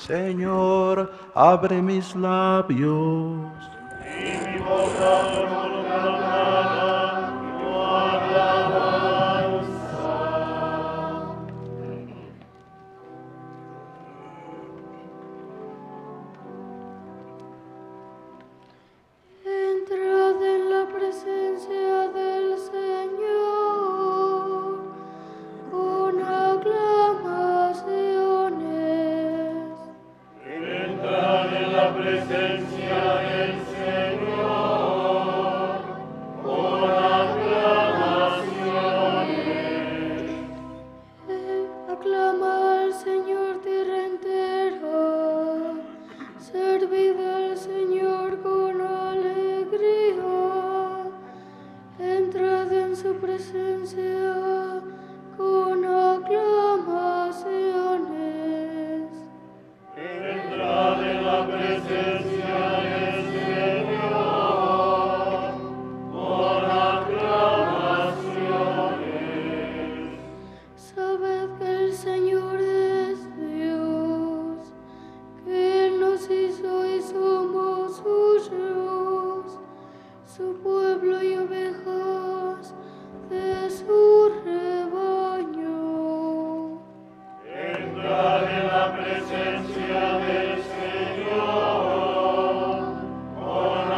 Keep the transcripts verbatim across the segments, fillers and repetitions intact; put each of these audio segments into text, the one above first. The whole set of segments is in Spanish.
Señor, abre mis labios. Y mi boca proclamará tu alabanza. Entrad en la presencia del Señor con aclamaciones. Entrad en la presencia del Señor con aclamaciones. Eh, Aclama al Señor tierra entera, servid al Señor con alegría, entrad en su presencia con aclamaciones. Entrad en la presencia del Señor con aclamaciones. Sabed que el Señor es Dios, que Él nos hizo y somos suyos, su pueblo y ovejas de su rebaño. Entrad en la presencia del Señor con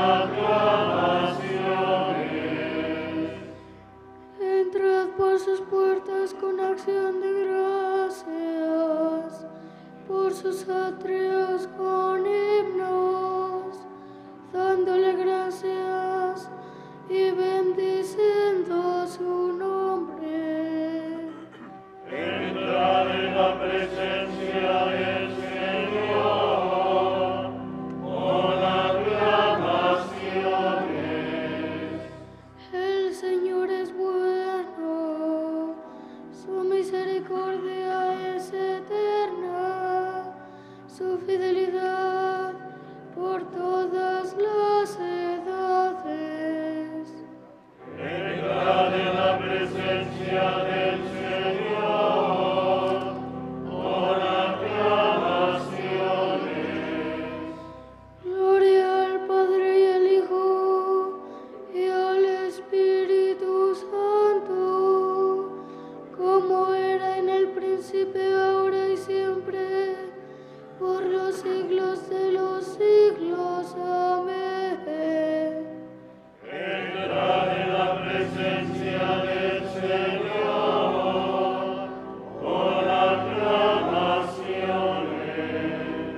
aclamaciones. Entrad por sus puertas con acción de gracias, por sus atrios con himnos, dándole gracias y bendiciendo su nombre. Entrad en la presencia del Señor con aclamaciones. El Señor es bueno, su misericordia es eterna, su fidelidad por todas las edades. Entrad en la presencia del Señor con aclamaciones. Gloria al Padre y al Hijo y al Espíritu Santo, como era en el principio, ahora y siempre, por los siglos de los siglos. Amén. Entrad en la presencia del Señor con aclamaciones.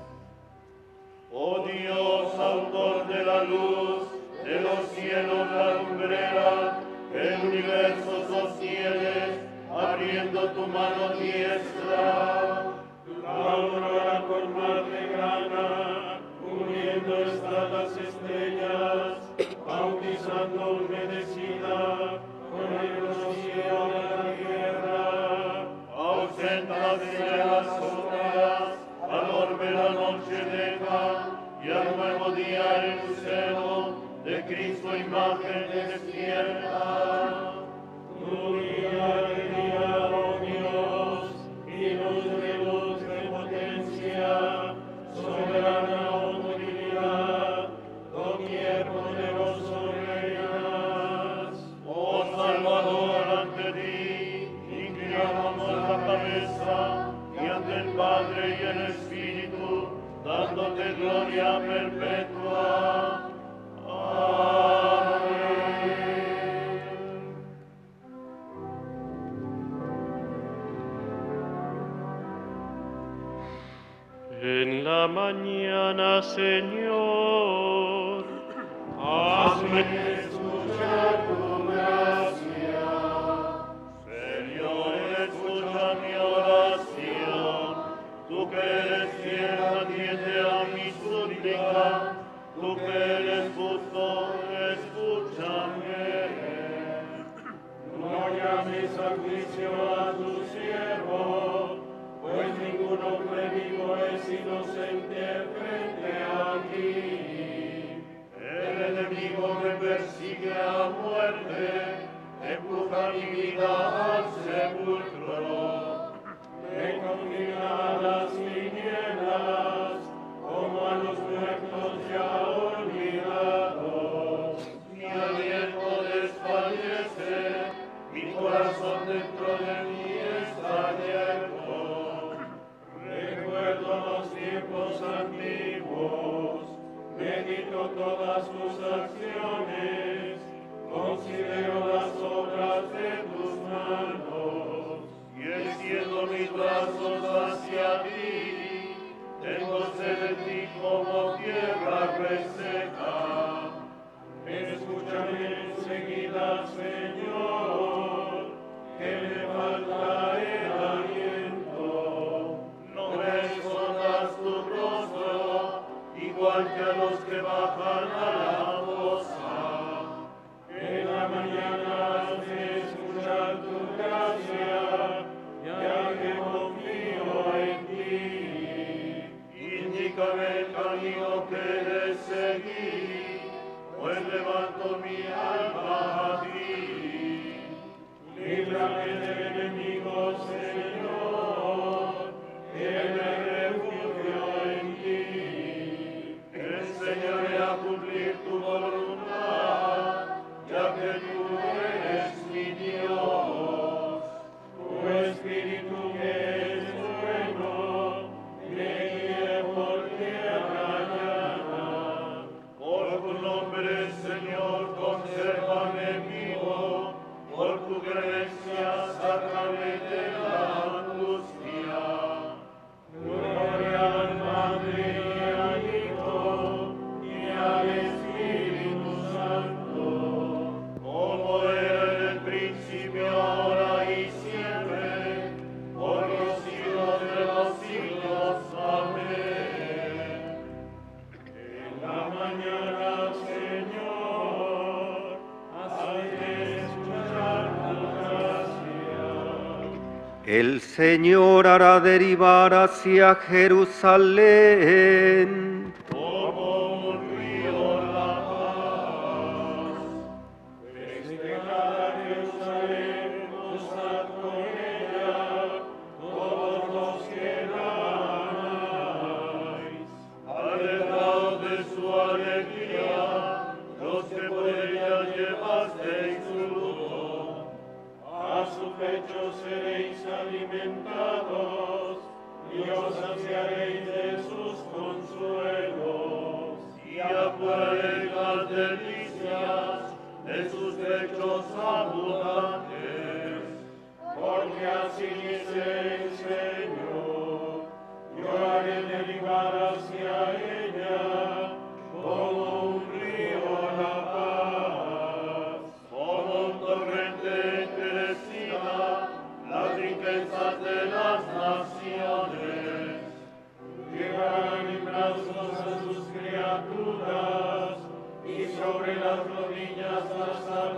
Oh Dios, autor de la luz, de los cielos la lumbrera, que el universo sostienes, abriendo tu mano diestra. La aurora con mar de grana, uniendo estas las estrellas, bautizando humedecida con el rocío de la tierra. Auséntate de las sombras, al orbe la noche deja, y al nuevo día el lucero de Cristo imagen despierta. Tu guía, alegría, oh Dios, y luz de luz de potencia, soberana movilidad, doquier poderoso reinas. Oh Salvador, ante ti inclinamos la cabeza, y ante el Padre y el Espíritu, dándote gloria perpetua. Amén. En la mañana, Señor, Hazme escuchar tu gracia. Señor, escucha mi oración. Tú que eres fiel, atiende a mi súplica. Tú que eres justo, escúchame. No llames a juicio a tu siervo, pues ningún hombre vivo es inocente frente a ti. El enemigo me persigue a muerte, empuja mi vida al sepulcro. Me condena a las tinieblas. medito todas tus acciones, considero las obras de tus manos, y extiendo mis brazos hacia ti, tengo sed de ti como tierra reseca. Escúchame enseguida, Señor, que me falta el aliento. No me escondas tu rostro, igual que a los que bajan a la fosa. En la mañana hazme escuchar tu gracia, ya que confío en ti. Indícame el camino que he de seguir, pues levanto mi alma a ti. Líbrame del enemigo, Señor, que me refugio en ti. Enséñame a cumplir tu voluntad, ya que tú eres mi Dios. Tu Espíritu que es bueno, me guíe por tierra llana. Por tu nombre, Señor, consérvame vivo, por tu gracia, sácame de la angustia. Gloria al Padre y al Hijo y al Espíritu Santo, como era en el principio, ahora y siempre, por los siglos de los siglos. Amén. En la mañana, Señor, hazme escuchar tu gracia. El Señor hará derivar hacia Jerusalén Como un río la paz. Festejad a Jerusalén, gozad con ella, todos los que la amáis. Alegraos de su alegría, los que por ella llevasteis fruto. A su pecho seréis alimentados, y os saciaréis de sus consuelos, y apuraréis las delicias de sus pechos abundantes. Porque así dice el Señor, yo haré derivar hacia ella como un río la paz, como un torrente encarecida las riquezas de las naciones. Llevarán en brazos a sus criaturas y sobre las rodillas las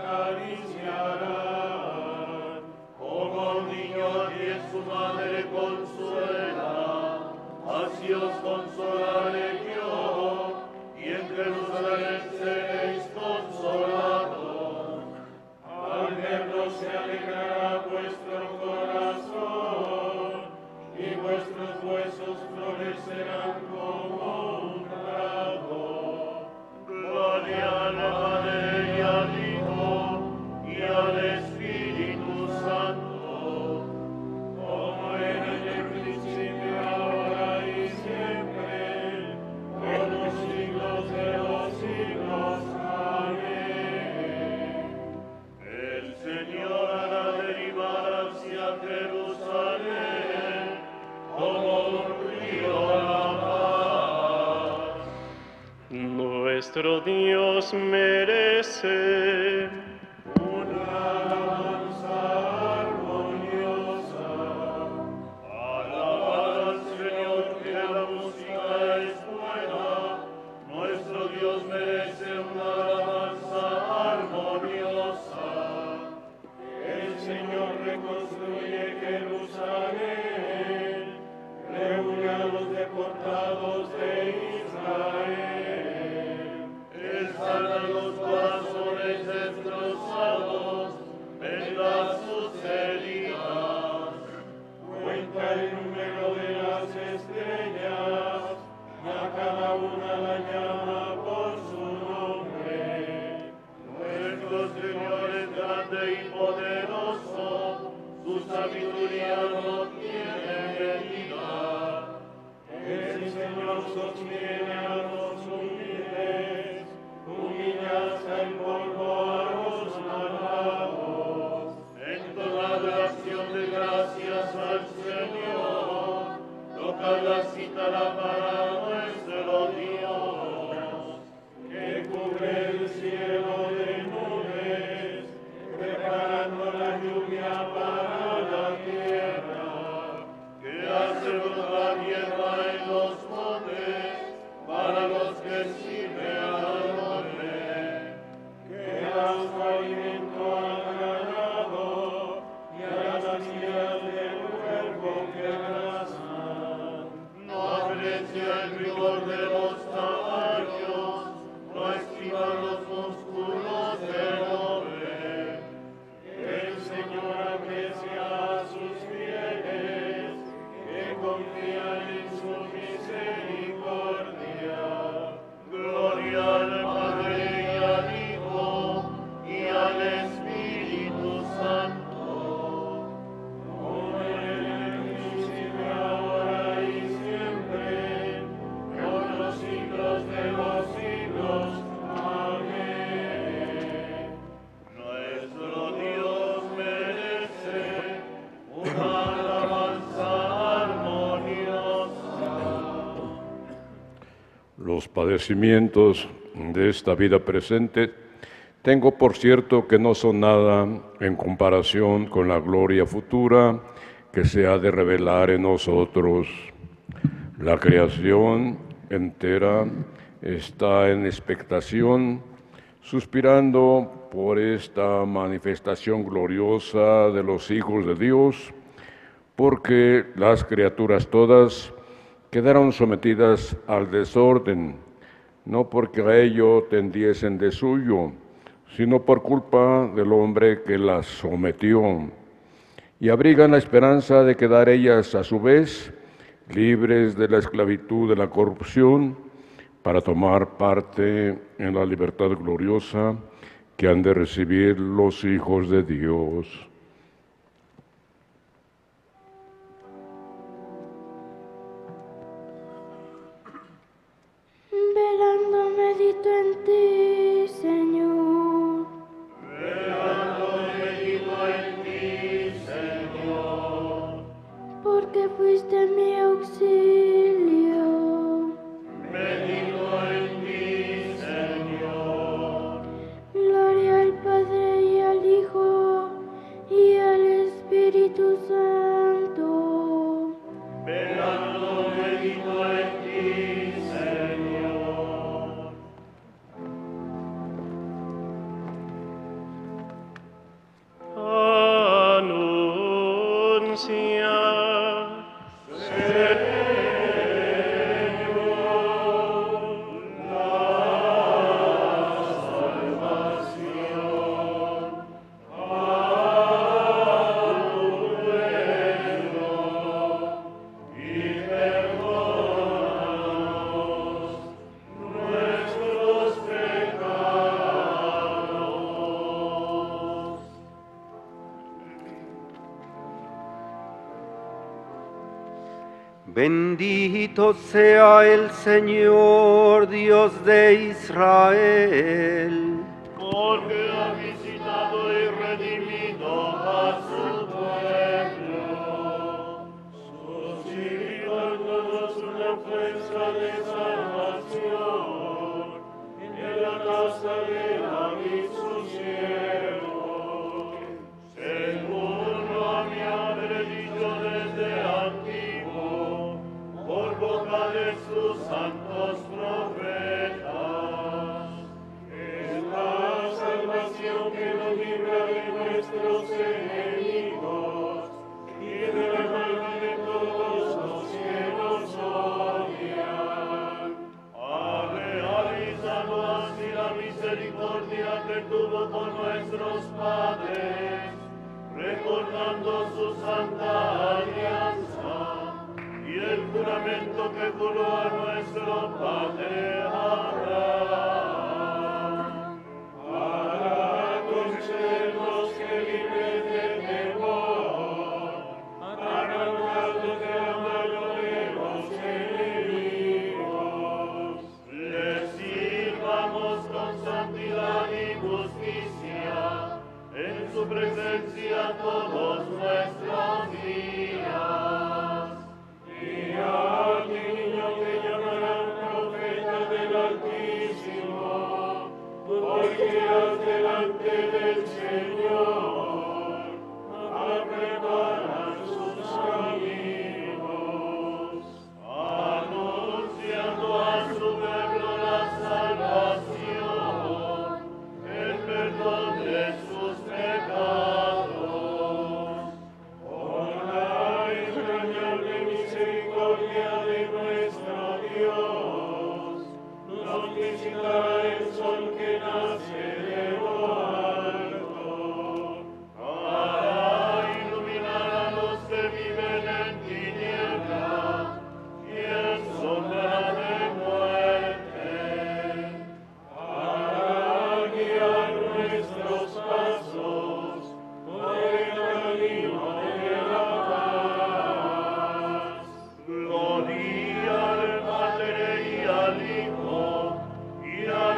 acariciarán. Como un niño a quien su madre consuela, así os consolaré yo, y en Jerusalén seréis consolados. Al verlo se alegrará vuestro corazón, y vuestros huesos florecerán como un prado. Gloria al Padre y al Hijo y al Espíritu Santo, como era en el principio, ahora y siempre, por los siglos de los siglos. Amén. El Señor hará derivar hacia Jerusalén como un río la paz. Nuestro Dios merece Una alabanza armoniosa. Alabad al Señor, que la música es buena. Nuestro Dios merece una alabanza armoniosa. El Señor reconstruye Jerusalén, reúne a los deportados de Israel. Él sana los corazones destrozados, venga sus heridas. Cuenta el número de las estrellas, y a cada una la llama por su nombre. Nuestro Señor es grande y poderoso, su sabiduría no tiene medida. El Señor sostiene a los humildes, padecimientos de esta vida presente, tengo por cierto que no son nada en comparación con la gloria futura que se ha de revelar en nosotros. La creación entera está en expectación, suspirando por esta manifestación gloriosa de los hijos de Dios, porque las criaturas todas quedaron sometidas al desorden, no porque a ello tendiesen de suyo, sino por culpa del hombre que las sometió, y abrigan la esperanza de quedar ellas a su vez libres de la esclavitud de la corrupción, para tomar parte en la libertad gloriosa que han de recibir los hijos de Dios. Velando medito en ti, Señor. Velando medito en ti, Señor. Porque fuiste mi auxilio. Medito en ti, Señor. Gloria al Padre y al Hijo y al Espíritu Santo. Velando medito en ti, Señor. Anuncia. Bendito sea el Señor, Dios de Israel, Porque ha visitado y redimido a su pueblo, suscitándonos una fuerza de salvación en la casa de David su siervo, según lo había predicho desde antiguo, por boca de sus santos profetas. Es la salvación que nos libra de nuestros enemigos y de la mano de todos los que nos odian. Ha realizado así la misericordia que tuvo con nuestros padres, recordando su santa alianza y el juramento que juró a nuestro padre Abraham, para concedernos que libres de temor, arrancados de la mano de los enemigos, les sirvamos con santidad y justicia en su presencia todos nuestros días. Y al niño que llamarán profeta del Altísimo, porque irás delante del Señor a preparar sus caminos, anunciando a su pueblo la salvación, el perdón de sus pecados. Por la entrañable misericordia de nuestro Dios, nos visitará el sol que nace de lo alto, para iluminar a los que viven en tinieblas y en sombra de muerte, para guiar nuestros pasos por el camino de la paz. Gloria al Padre y al Hijo y al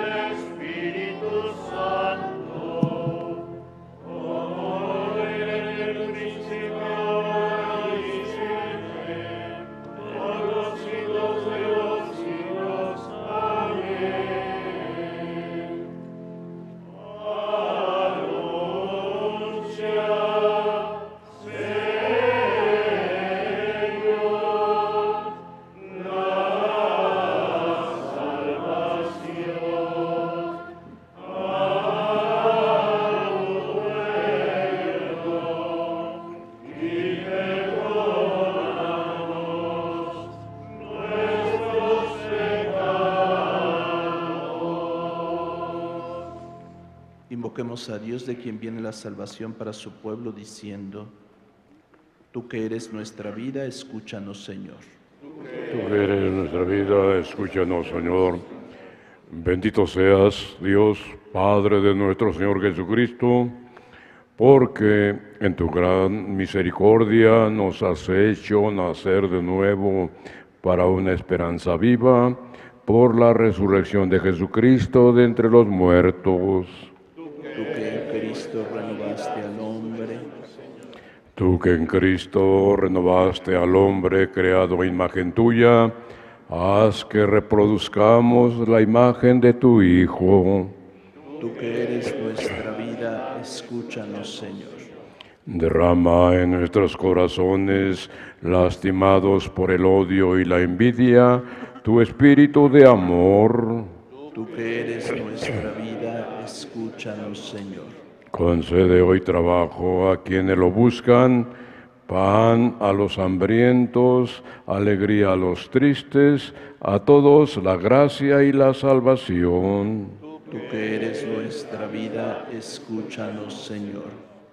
Invoquemos a Dios, de quien viene la salvación para su pueblo, diciendo: Tú que eres nuestra vida, escúchanos, Señor. Tú que eres nuestra vida, escúchanos, Señor. Bendito seas, Dios, Padre de nuestro Señor Jesucristo, porque en tu gran misericordia nos has hecho nacer de nuevo para una esperanza viva, por la resurrección de Jesucristo de entre los muertos. Tú que en Cristo renovaste al hombre, Tú que en Cristo renovaste al hombre creado a imagen tuya, haz que reproduzcamos la imagen de tu Hijo. tú que eres nuestra vida, escúchanos, Señor. Derrama en nuestros corazones, lastimados por el odio y la envidia, tu espíritu de amor. Tú que eres nuestra vida, escúchanos, Señor. Concede hoy trabajo a quienes lo buscan, pan a los hambrientos, alegría a los tristes, a todos la gracia y la salvación. Tú que eres nuestra vida, escúchanos, Señor.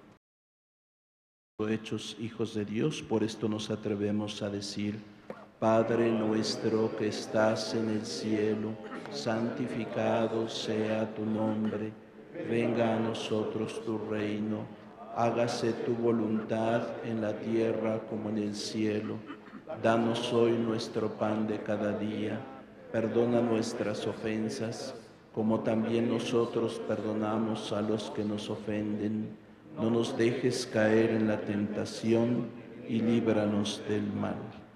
Hechos hijos de Dios, por esto nos atrevemos a decir: Padre nuestro que estás en el cielo, santificado sea tu nombre. Venga a nosotros tu reino, hágase tu voluntad en la tierra como en el cielo. Danos hoy nuestro pan de cada día, perdona nuestras ofensas, como también nosotros perdonamos a los que nos ofenden. No nos dejes caer en la tentación y líbranos del mal.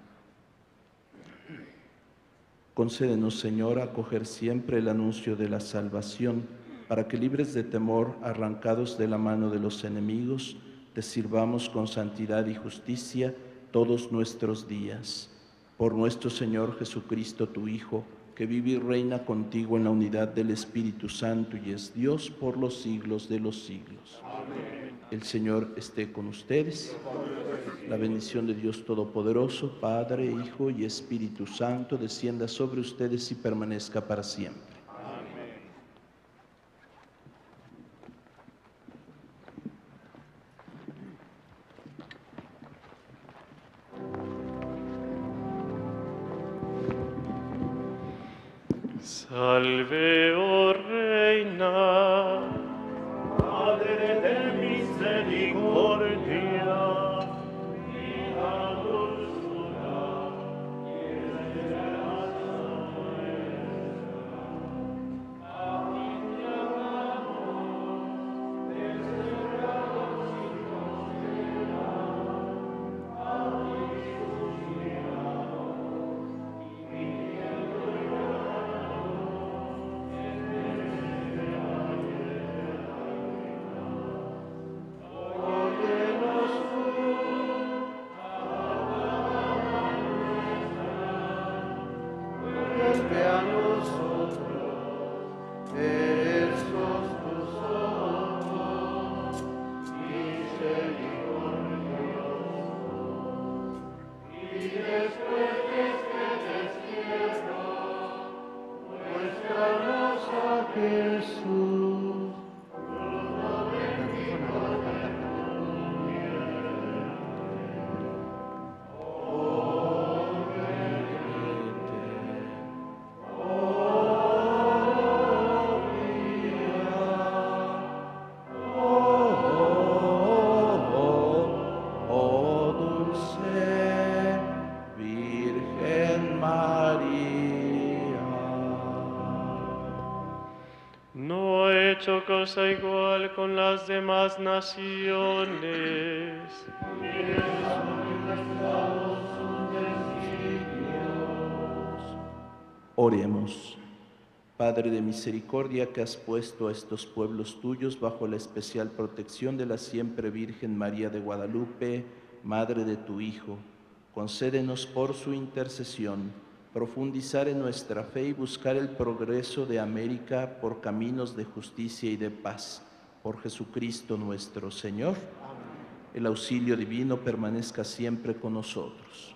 Concédenos, Señor, acoger siempre el anuncio de la salvación, para que, libres de temor, arrancados de la mano de los enemigos, te sirvamos con santidad y justicia todos nuestros días. Por nuestro Señor Jesucristo, tu Hijo, que vive y reina contigo en la unidad del Espíritu Santo y es Dios por los siglos de los siglos. Amén. El Señor esté con ustedes. La bendición de Dios Todopoderoso, Padre, Hijo y Espíritu Santo, descienda sobre ustedes y permanezca para siempre. Salve, oh Reina, Madre de misericordia, vida, dulzura, y esperanza nuestra. A ti te amamos, desterrados hijos de la, a ti suspiramos, y pidiendo cosa igual con las demás naciones. Oremos. Padre de misericordia, que has puesto a estos pueblos tuyos bajo la especial protección de la siempre Virgen María de Guadalupe, Madre de tu Hijo, concédenos por su intercesión profundizar en nuestra fe y buscar el progreso de América por caminos de justicia y de paz. Por Jesucristo nuestro Señor. Amén. El auxilio divino permanezca siempre con nosotros.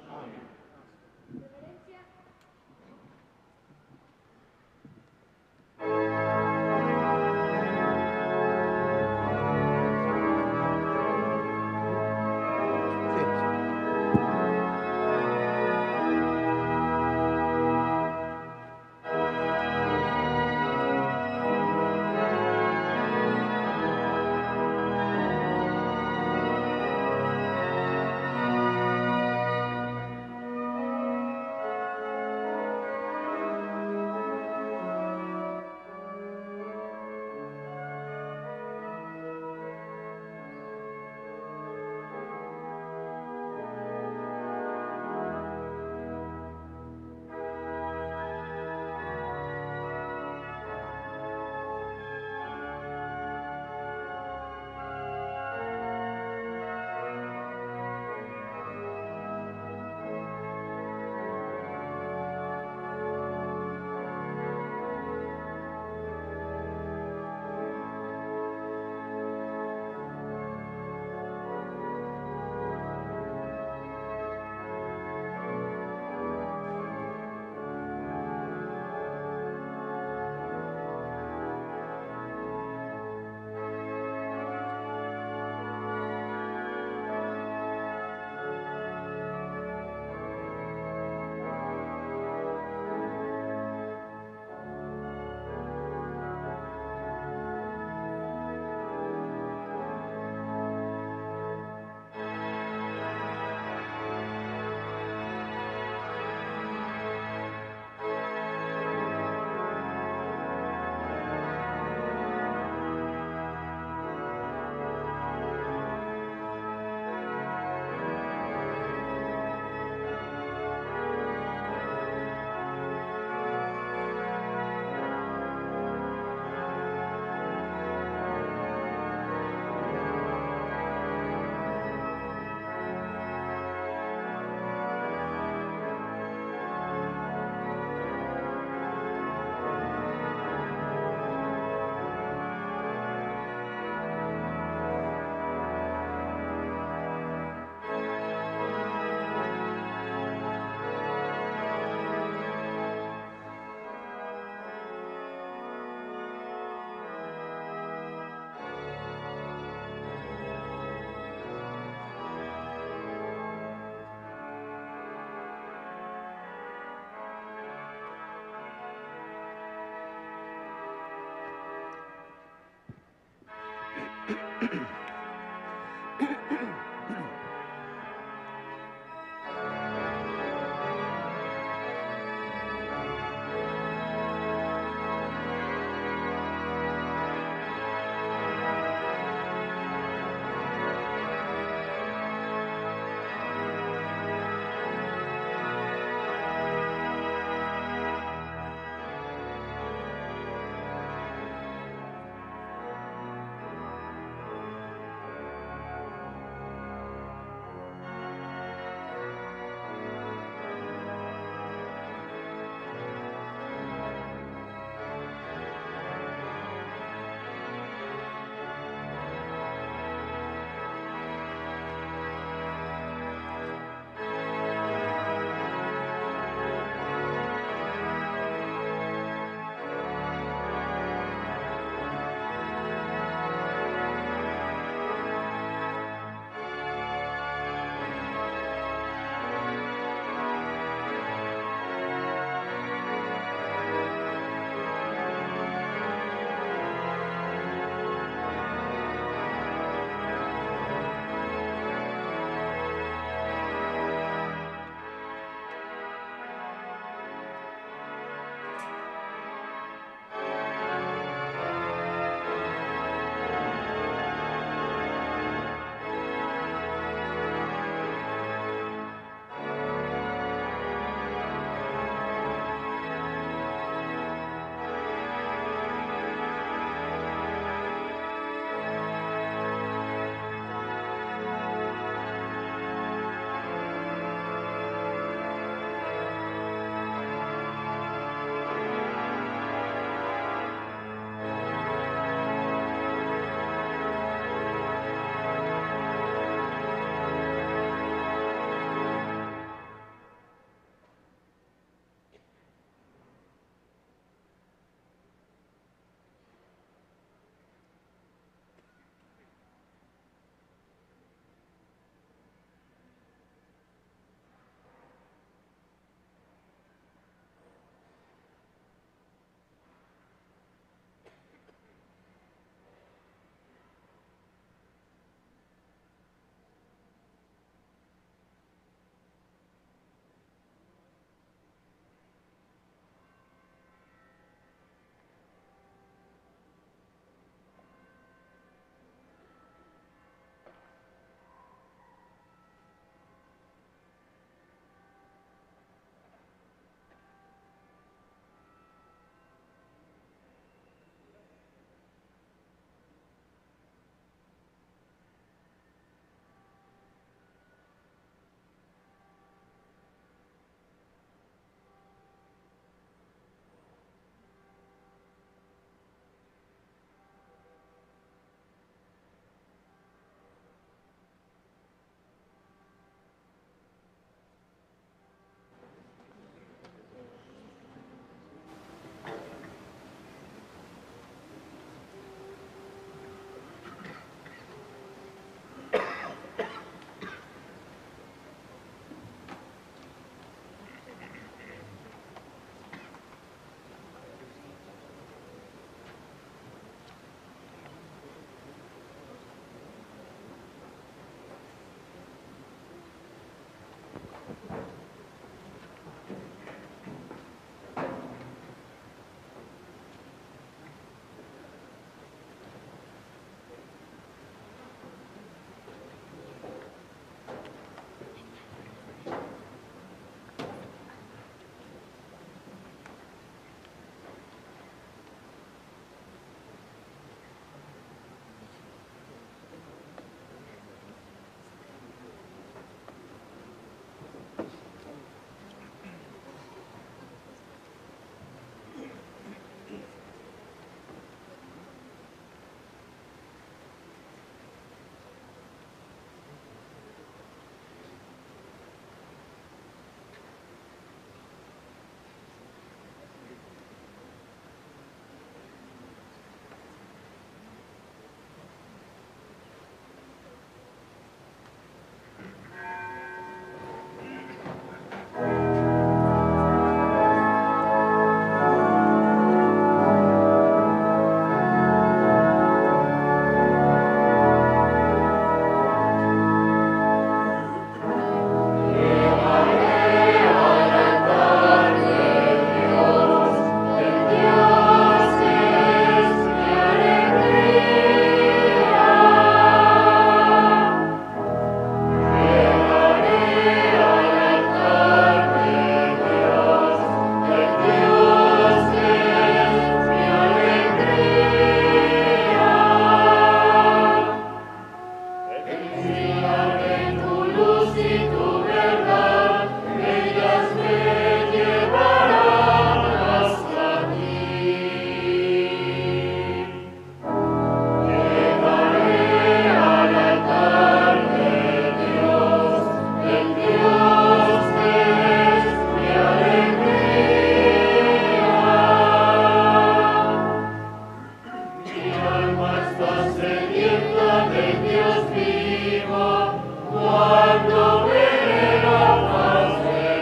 está sedienta de Dios vivo, cuando veré la paz de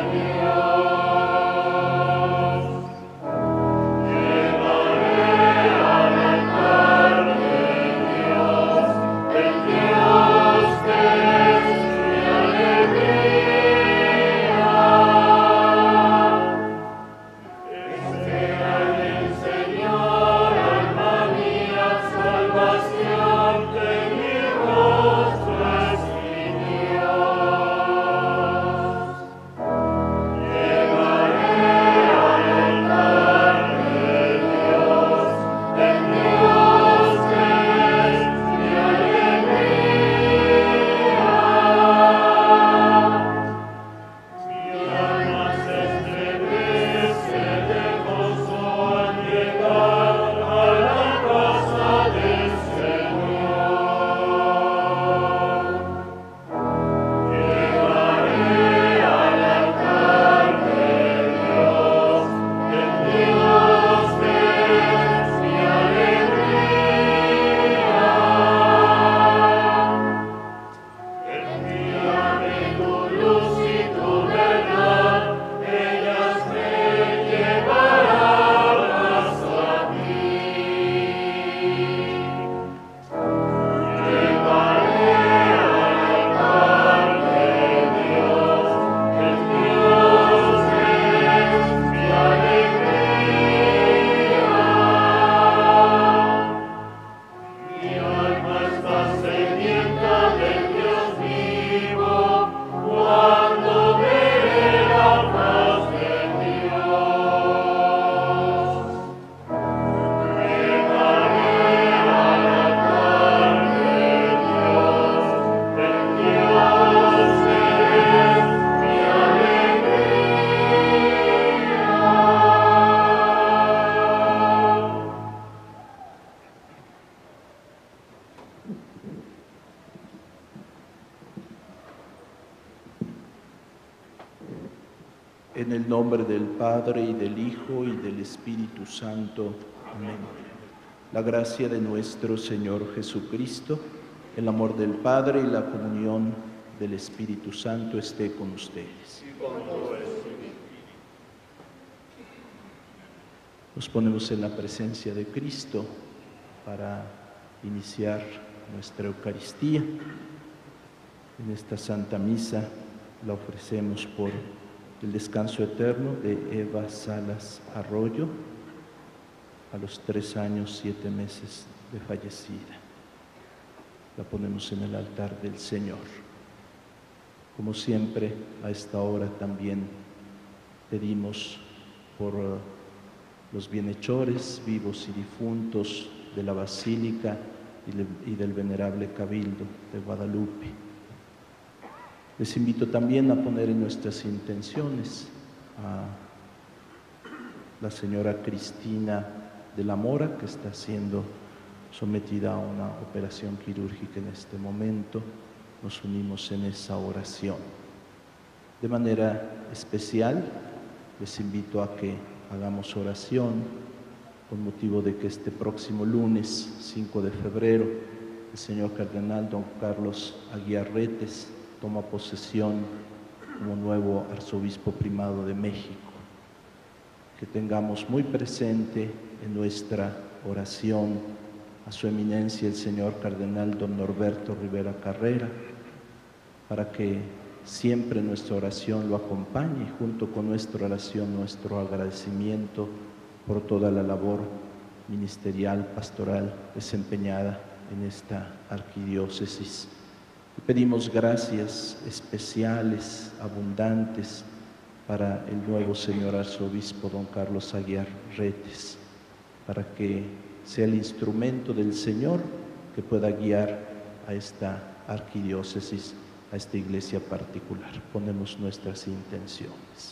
Dios. Llegaré al altar de Dios, el Dios que es mi alegría. Espera en el Señor, alma mía, salvación de mi rostro es mi Dios. Llegaré al altar de Dios, el Dios que es mi alegría. Mi alma se estremece de gozo al llegar a la casa del Señor. Llegaré al altar de Dios, el Dios que es mi alegría. Envíame tu luz y tu verdad, ellas me llevarán hasta ti. Llegaré al altar de Dios, el Dios que es mi alegría. Mi alma está sedienta del Dios vivo, cuando veré la paz de Dios. Llegaré al altar de Dios, el Dios que es mi alegría. En el nombre del Padre, y del Hijo, y del Espíritu Santo. Amén. La gracia de nuestro Señor Jesucristo, el amor del Padre y la comunión del Espíritu Santo esté con ustedes. Nos ponemos en la presencia de Cristo para iniciar nuestra Eucaristía. En esta Santa Misa la ofrecemos por el descanso eterno de Eva Salas Arroyo, a los tres años, siete meses de fallecida. La ponemos en el altar del Señor. Como siempre, a esta hora también pedimos por uh, los bienhechores, vivos y difuntos de la Basílica y, le, y del Venerable Cabildo de Guadalupe. Les invito también a poner en nuestras intenciones a la señora Cristina de la Mora, que está siendo sometida a una operación quirúrgica en este momento. Nos unimos en esa oración. De manera especial, les invito a que hagamos oración con motivo de que este próximo lunes, cinco de febrero, el señor cardenal don Carlos Aguiar Retes toma posesión como nuevo arzobispo primado de México. Que tengamos muy presente en nuestra oración a su eminencia el señor cardenal don Norberto Rivera Carrera, para que siempre nuestra oración lo acompañe, junto con nuestra oración, nuestro agradecimiento por toda la labor ministerial, pastoral desempeñada en esta arquidiócesis. Y pedimos gracias especiales, abundantes, para el nuevo señor arzobispo don Carlos Aguiar Retes, para que sea el instrumento del Señor que pueda guiar a esta arquidiócesis, a esta iglesia particular. Ponemos nuestras intenciones.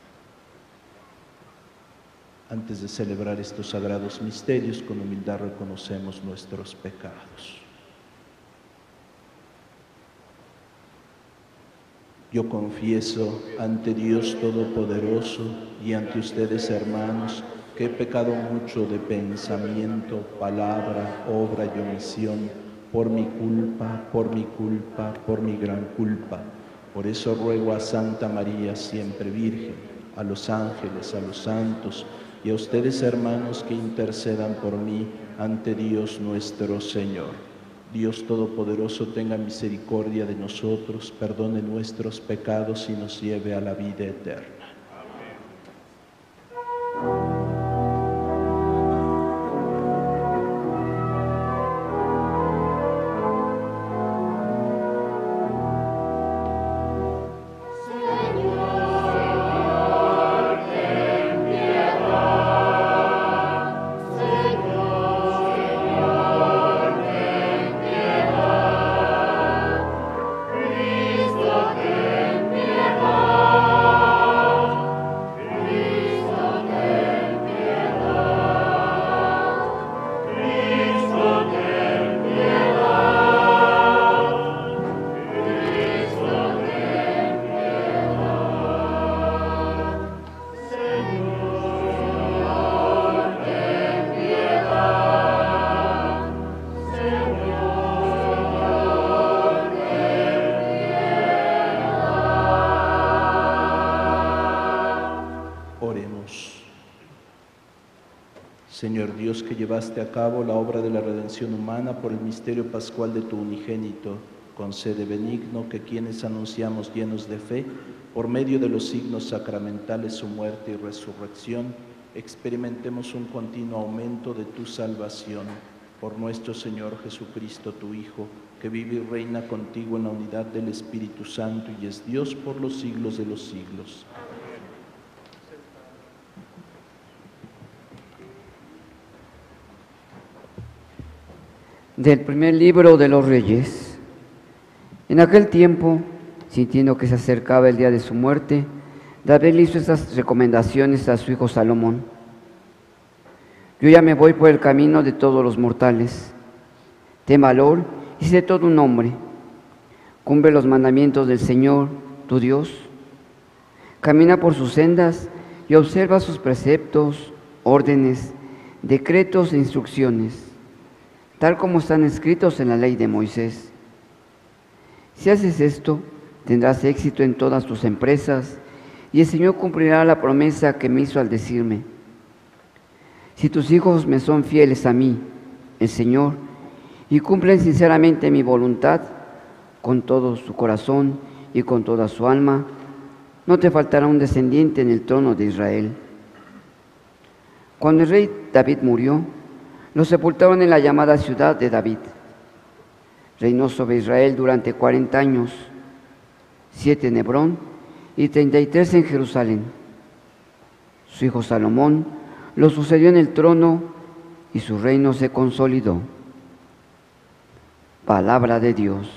Antes de celebrar estos sagrados misterios, con humildad reconocemos nuestros pecados. Yo confieso ante Dios Todopoderoso y ante ustedes, hermanos, que he pecado mucho de pensamiento, palabra, obra y omisión, por mi culpa, por mi culpa, por mi gran culpa. Por eso ruego a Santa María, siempre Virgen, a los ángeles, a los santos, y a ustedes, hermanos, que intercedan por mí ante Dios nuestro Señor. Dios Todopoderoso tenga misericordia de nosotros, perdone nuestros pecados y nos lleve a la vida eterna. Señor Dios, que llevaste a cabo la obra de la redención humana por el misterio pascual de tu unigénito, concede benigno que quienes anunciamos llenos de fe, por medio de los signos sacramentales, su muerte y resurrección, experimentemos un continuo aumento de tu salvación. Por nuestro Señor Jesucristo, tu Hijo, que vive y reina contigo en la unidad del Espíritu Santo y es Dios por los siglos de los siglos. Del primer libro de los Reyes. En aquel tiempo, sintiendo que se acercaba el día de su muerte, David le hizo estas recomendaciones a su hijo Salomón. Yo ya me voy por el camino de todos los mortales. Ten valor y sé todo un hombre. Cumple los mandamientos del Señor, tu Dios. Camina por sus sendas y observa sus preceptos, órdenes, decretos e instrucciones, tal como están escritos en la ley de Moisés. Si haces esto, tendrás éxito en todas tus empresas, y el Señor cumplirá la promesa que me hizo al decirme: si tus hijos me son fieles a mí, el Señor, y cumplen sinceramente mi voluntad, con todo su corazón y con toda su alma, no te faltará un descendiente en el trono de Israel. Cuando el rey David murió, lo sepultaron en la llamada ciudad de David. Reinó sobre Israel durante cuarenta años, siete en Hebrón y treinta y tres en Jerusalén. Su hijo Salomón lo sucedió en el trono y su reino se consolidó. Palabra de Dios.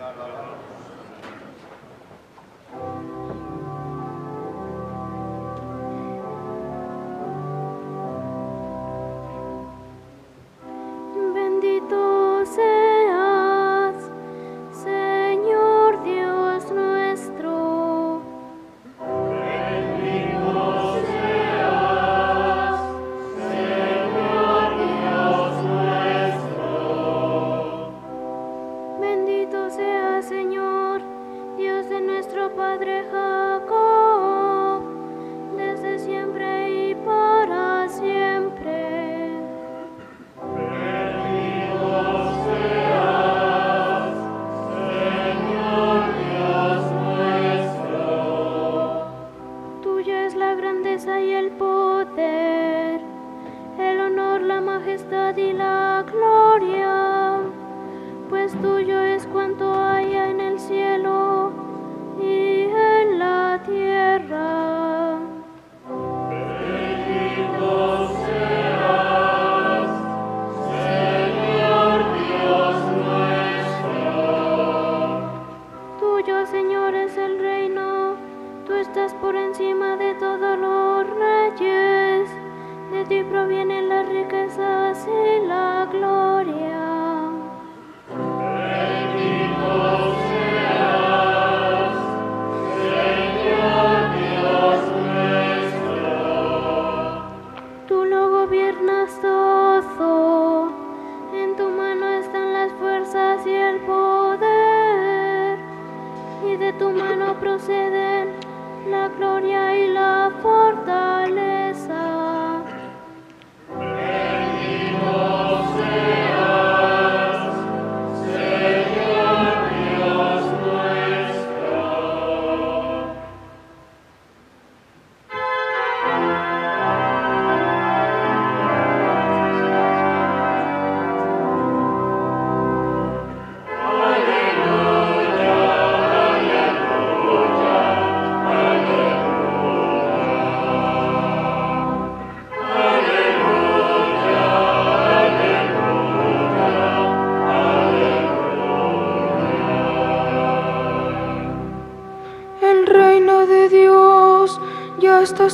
Bendito seas, Señor Dios nuestro. Bendito seas, Señor Dios nuestro. Bendito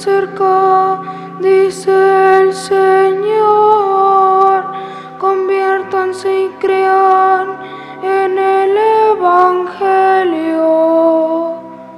cerca, dice el Señor. Conviértanse y crean en el Evangelio.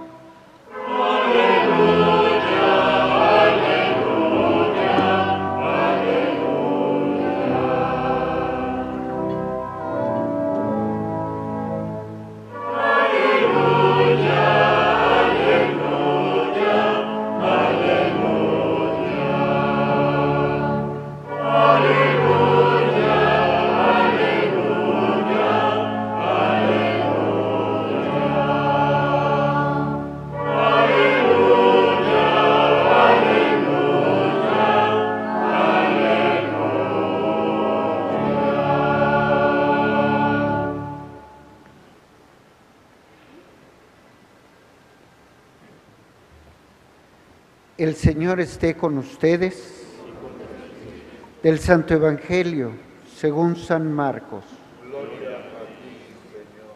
El Señor esté con ustedes. Del Santo Evangelio según San Marcos. Gloria a ti, Señor.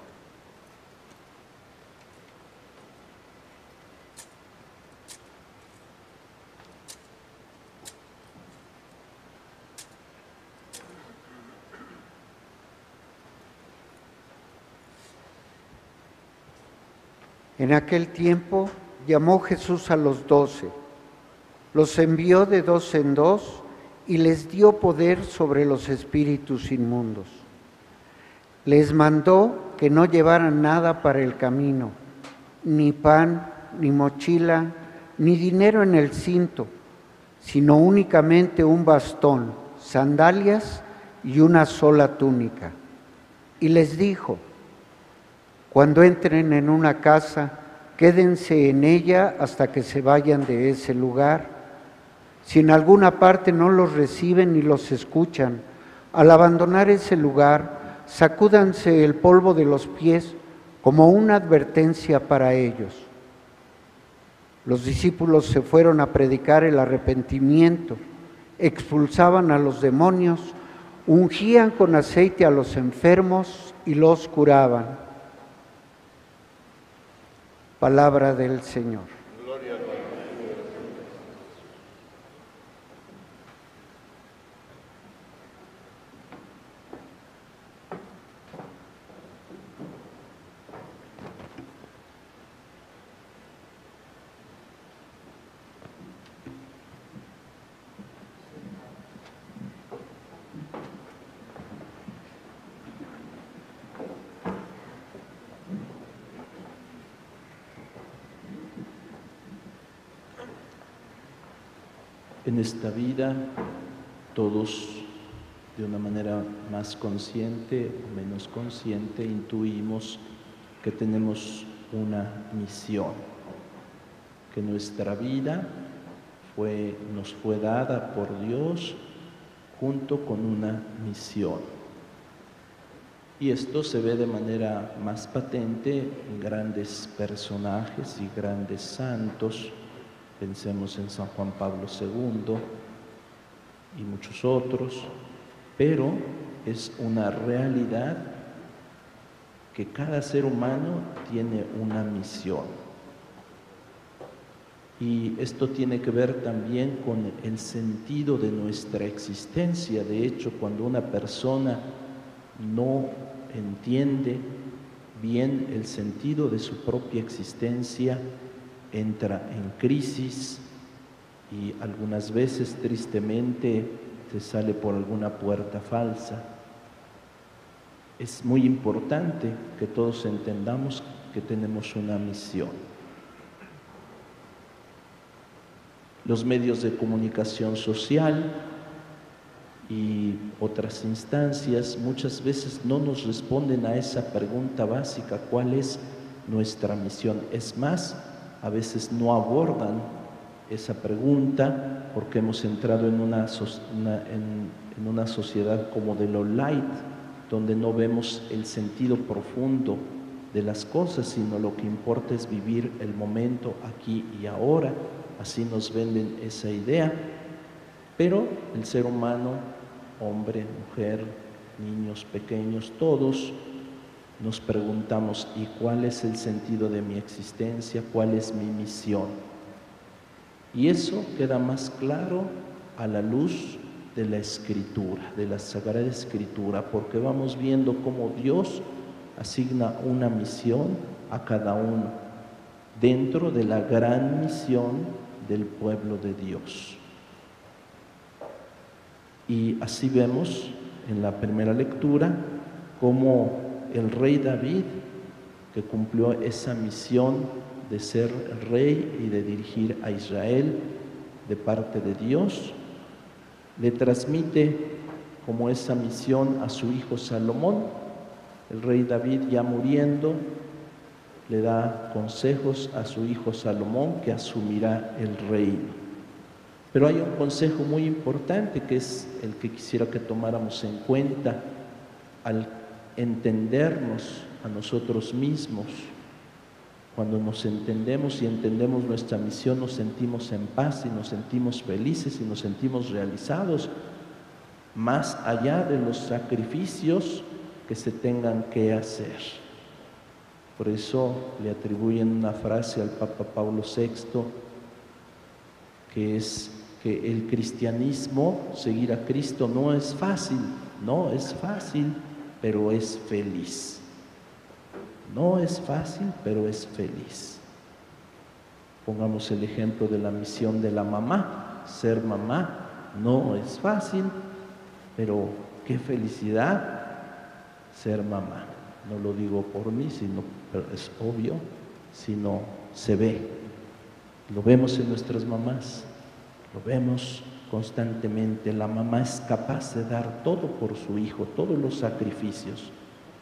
En aquel tiempo llamó Jesús a los doce. Los envió de dos en dos y les dio poder sobre los espíritus inmundos. Les mandó que no llevaran nada para el camino, ni pan, ni mochila, ni dinero en el cinto, sino únicamente un bastón, sandalias y una sola túnica. Y les dijo: cuando entren en una casa, quédense en ella hasta que se vayan de ese lugar. Si en alguna parte no los reciben ni los escuchan, al abandonar ese lugar, sacúdanse el polvo de los pies como una advertencia para ellos. Los discípulos se fueron a predicar el arrepentimiento, expulsaban a los demonios, ungían con aceite a los enfermos y los curaban. Palabra del Señor. Gloria a ti. En esta vida, todos de una manera más consciente o menos consciente intuimos que tenemos una misión, que nuestra vida fue, nos fue dada por Dios junto con una misión. Y esto se ve de manera más patente en grandes personajes y grandes santos. Pensemos en San Juan Pablo segundo y muchos otros, pero es una realidad que cada ser humano tiene una misión. Y esto tiene que ver también con el sentido de nuestra existencia. De hecho, cuando una persona no entiende bien el sentido de su propia existencia, entra en crisis y algunas veces tristemente se sale por alguna puerta falsa. Es muy importante que todos entendamos que tenemos una misión. Los medios de comunicación social y otras instancias muchas veces no nos responden a esa pregunta básica: ¿cuál es nuestra misión? Es más, a veces no abordan esa pregunta porque hemos entrado en una, una, en, en una sociedad como de lo light, donde no vemos el sentido profundo de las cosas, sino lo que importa es vivir el momento aquí y ahora. Así nos venden esa idea. Pero el ser humano, hombre, mujer, niños pequeños, todos nos preguntamos: ¿y cuál es el sentido de mi existencia? ¿Cuál es mi misión? Y eso queda más claro a la luz de la Escritura, de la Sagrada Escritura, porque vamos viendo cómo Dios asigna una misión a cada uno dentro de la gran misión del pueblo de Dios. Y así vemos en la primera lectura cómo el rey David, que cumplió esa misión de ser rey y de dirigir a Israel de parte de Dios, le transmite como esa misión a su hijo Salomón. El rey David, ya muriendo, le da consejos a su hijo Salomón, que asumirá el reino. Pero hay un consejo muy importante que es el que quisiera que tomáramos en cuenta al entendernos a nosotros mismos. Cuando nos entendemos y entendemos nuestra misión, nos sentimos en paz y nos sentimos felices y nos sentimos realizados, más allá de los sacrificios que se tengan que hacer. Por eso le atribuyen una frase al Papa Pablo sexto, que es que el cristianismo, seguir a Cristo, no es fácil, no es fácil, pero es feliz. No es fácil, pero es feliz. Pongamos el ejemplo de la misión de la mamá. Ser mamá no es fácil, pero qué felicidad ser mamá. No lo digo por mí, sino, pero es obvio, sino se ve. Lo vemos en nuestras mamás, lo vemos constantemente. La mamá es capaz de dar todo por su hijo, todos los sacrificios.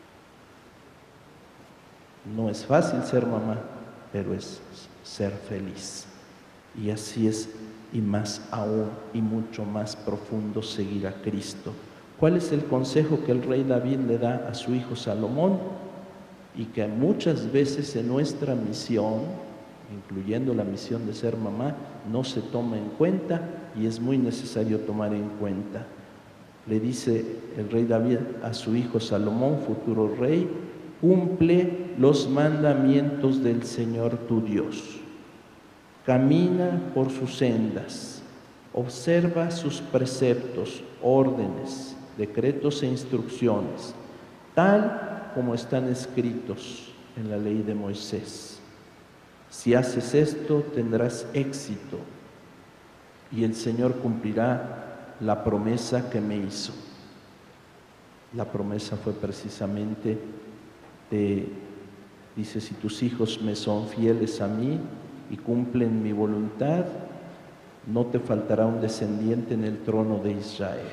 No es fácil ser mamá, pero es ser feliz. Y así es, y más aún, y mucho más profundo, seguir a Cristo. ¿Cuál es el consejo que el rey David le da a su hijo Salomón? Y que muchas veces en nuestra misión, incluyendo la misión de ser mamá, no se toma en cuenta y es muy necesario tomar en cuenta. Le dice el rey David a su hijo Salomón, futuro rey: cumple los mandamientos del Señor tu Dios, camina por sus sendas, observa sus preceptos, órdenes, decretos e instrucciones, tal como están escritos en la ley de Moisés. Si haces esto, tendrás éxito y el Señor cumplirá la promesa que me hizo. La promesa fue precisamente de, dice, si tus hijos me son fieles a mí y cumplen mi voluntad, no te faltará un descendiente en el trono de Israel.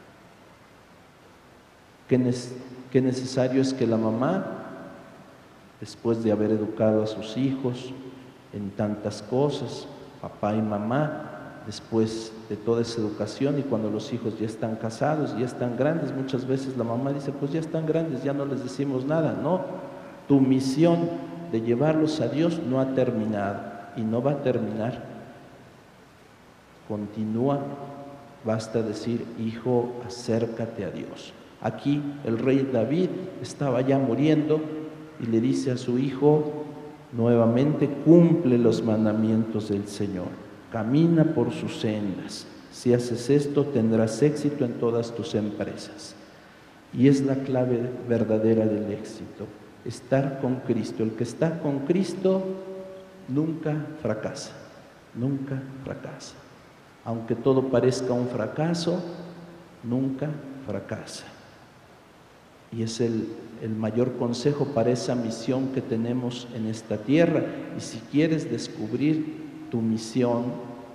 Qué, ne qué necesario es que la mamá, después de haber educado a sus hijos en tantas cosas, papá y mamá, después de toda esa educación, y cuando los hijos ya están casados, ya están grandes, muchas veces la mamá dice, pues ya están grandes, ya no les decimos nada. No, tu misión de llevarlos a Dios no ha terminado y no va a terminar. Continúa, basta decir, hijo, acércate a Dios. Aquí el rey David estaba ya muriendo y le dice a su hijo nuevamente: cumple los mandamientos del Señor, camina por sus sendas. Si haces esto, tendrás éxito en todas tus empresas. Y es la clave verdadera del éxito, estar con Cristo. El que está con Cristo nunca fracasa, nunca fracasa. Aunque todo parezca un fracaso, nunca fracasa. Y es el, el mayor consejo para esa misión que tenemos en esta tierra. Y si quieres descubrir tu misión,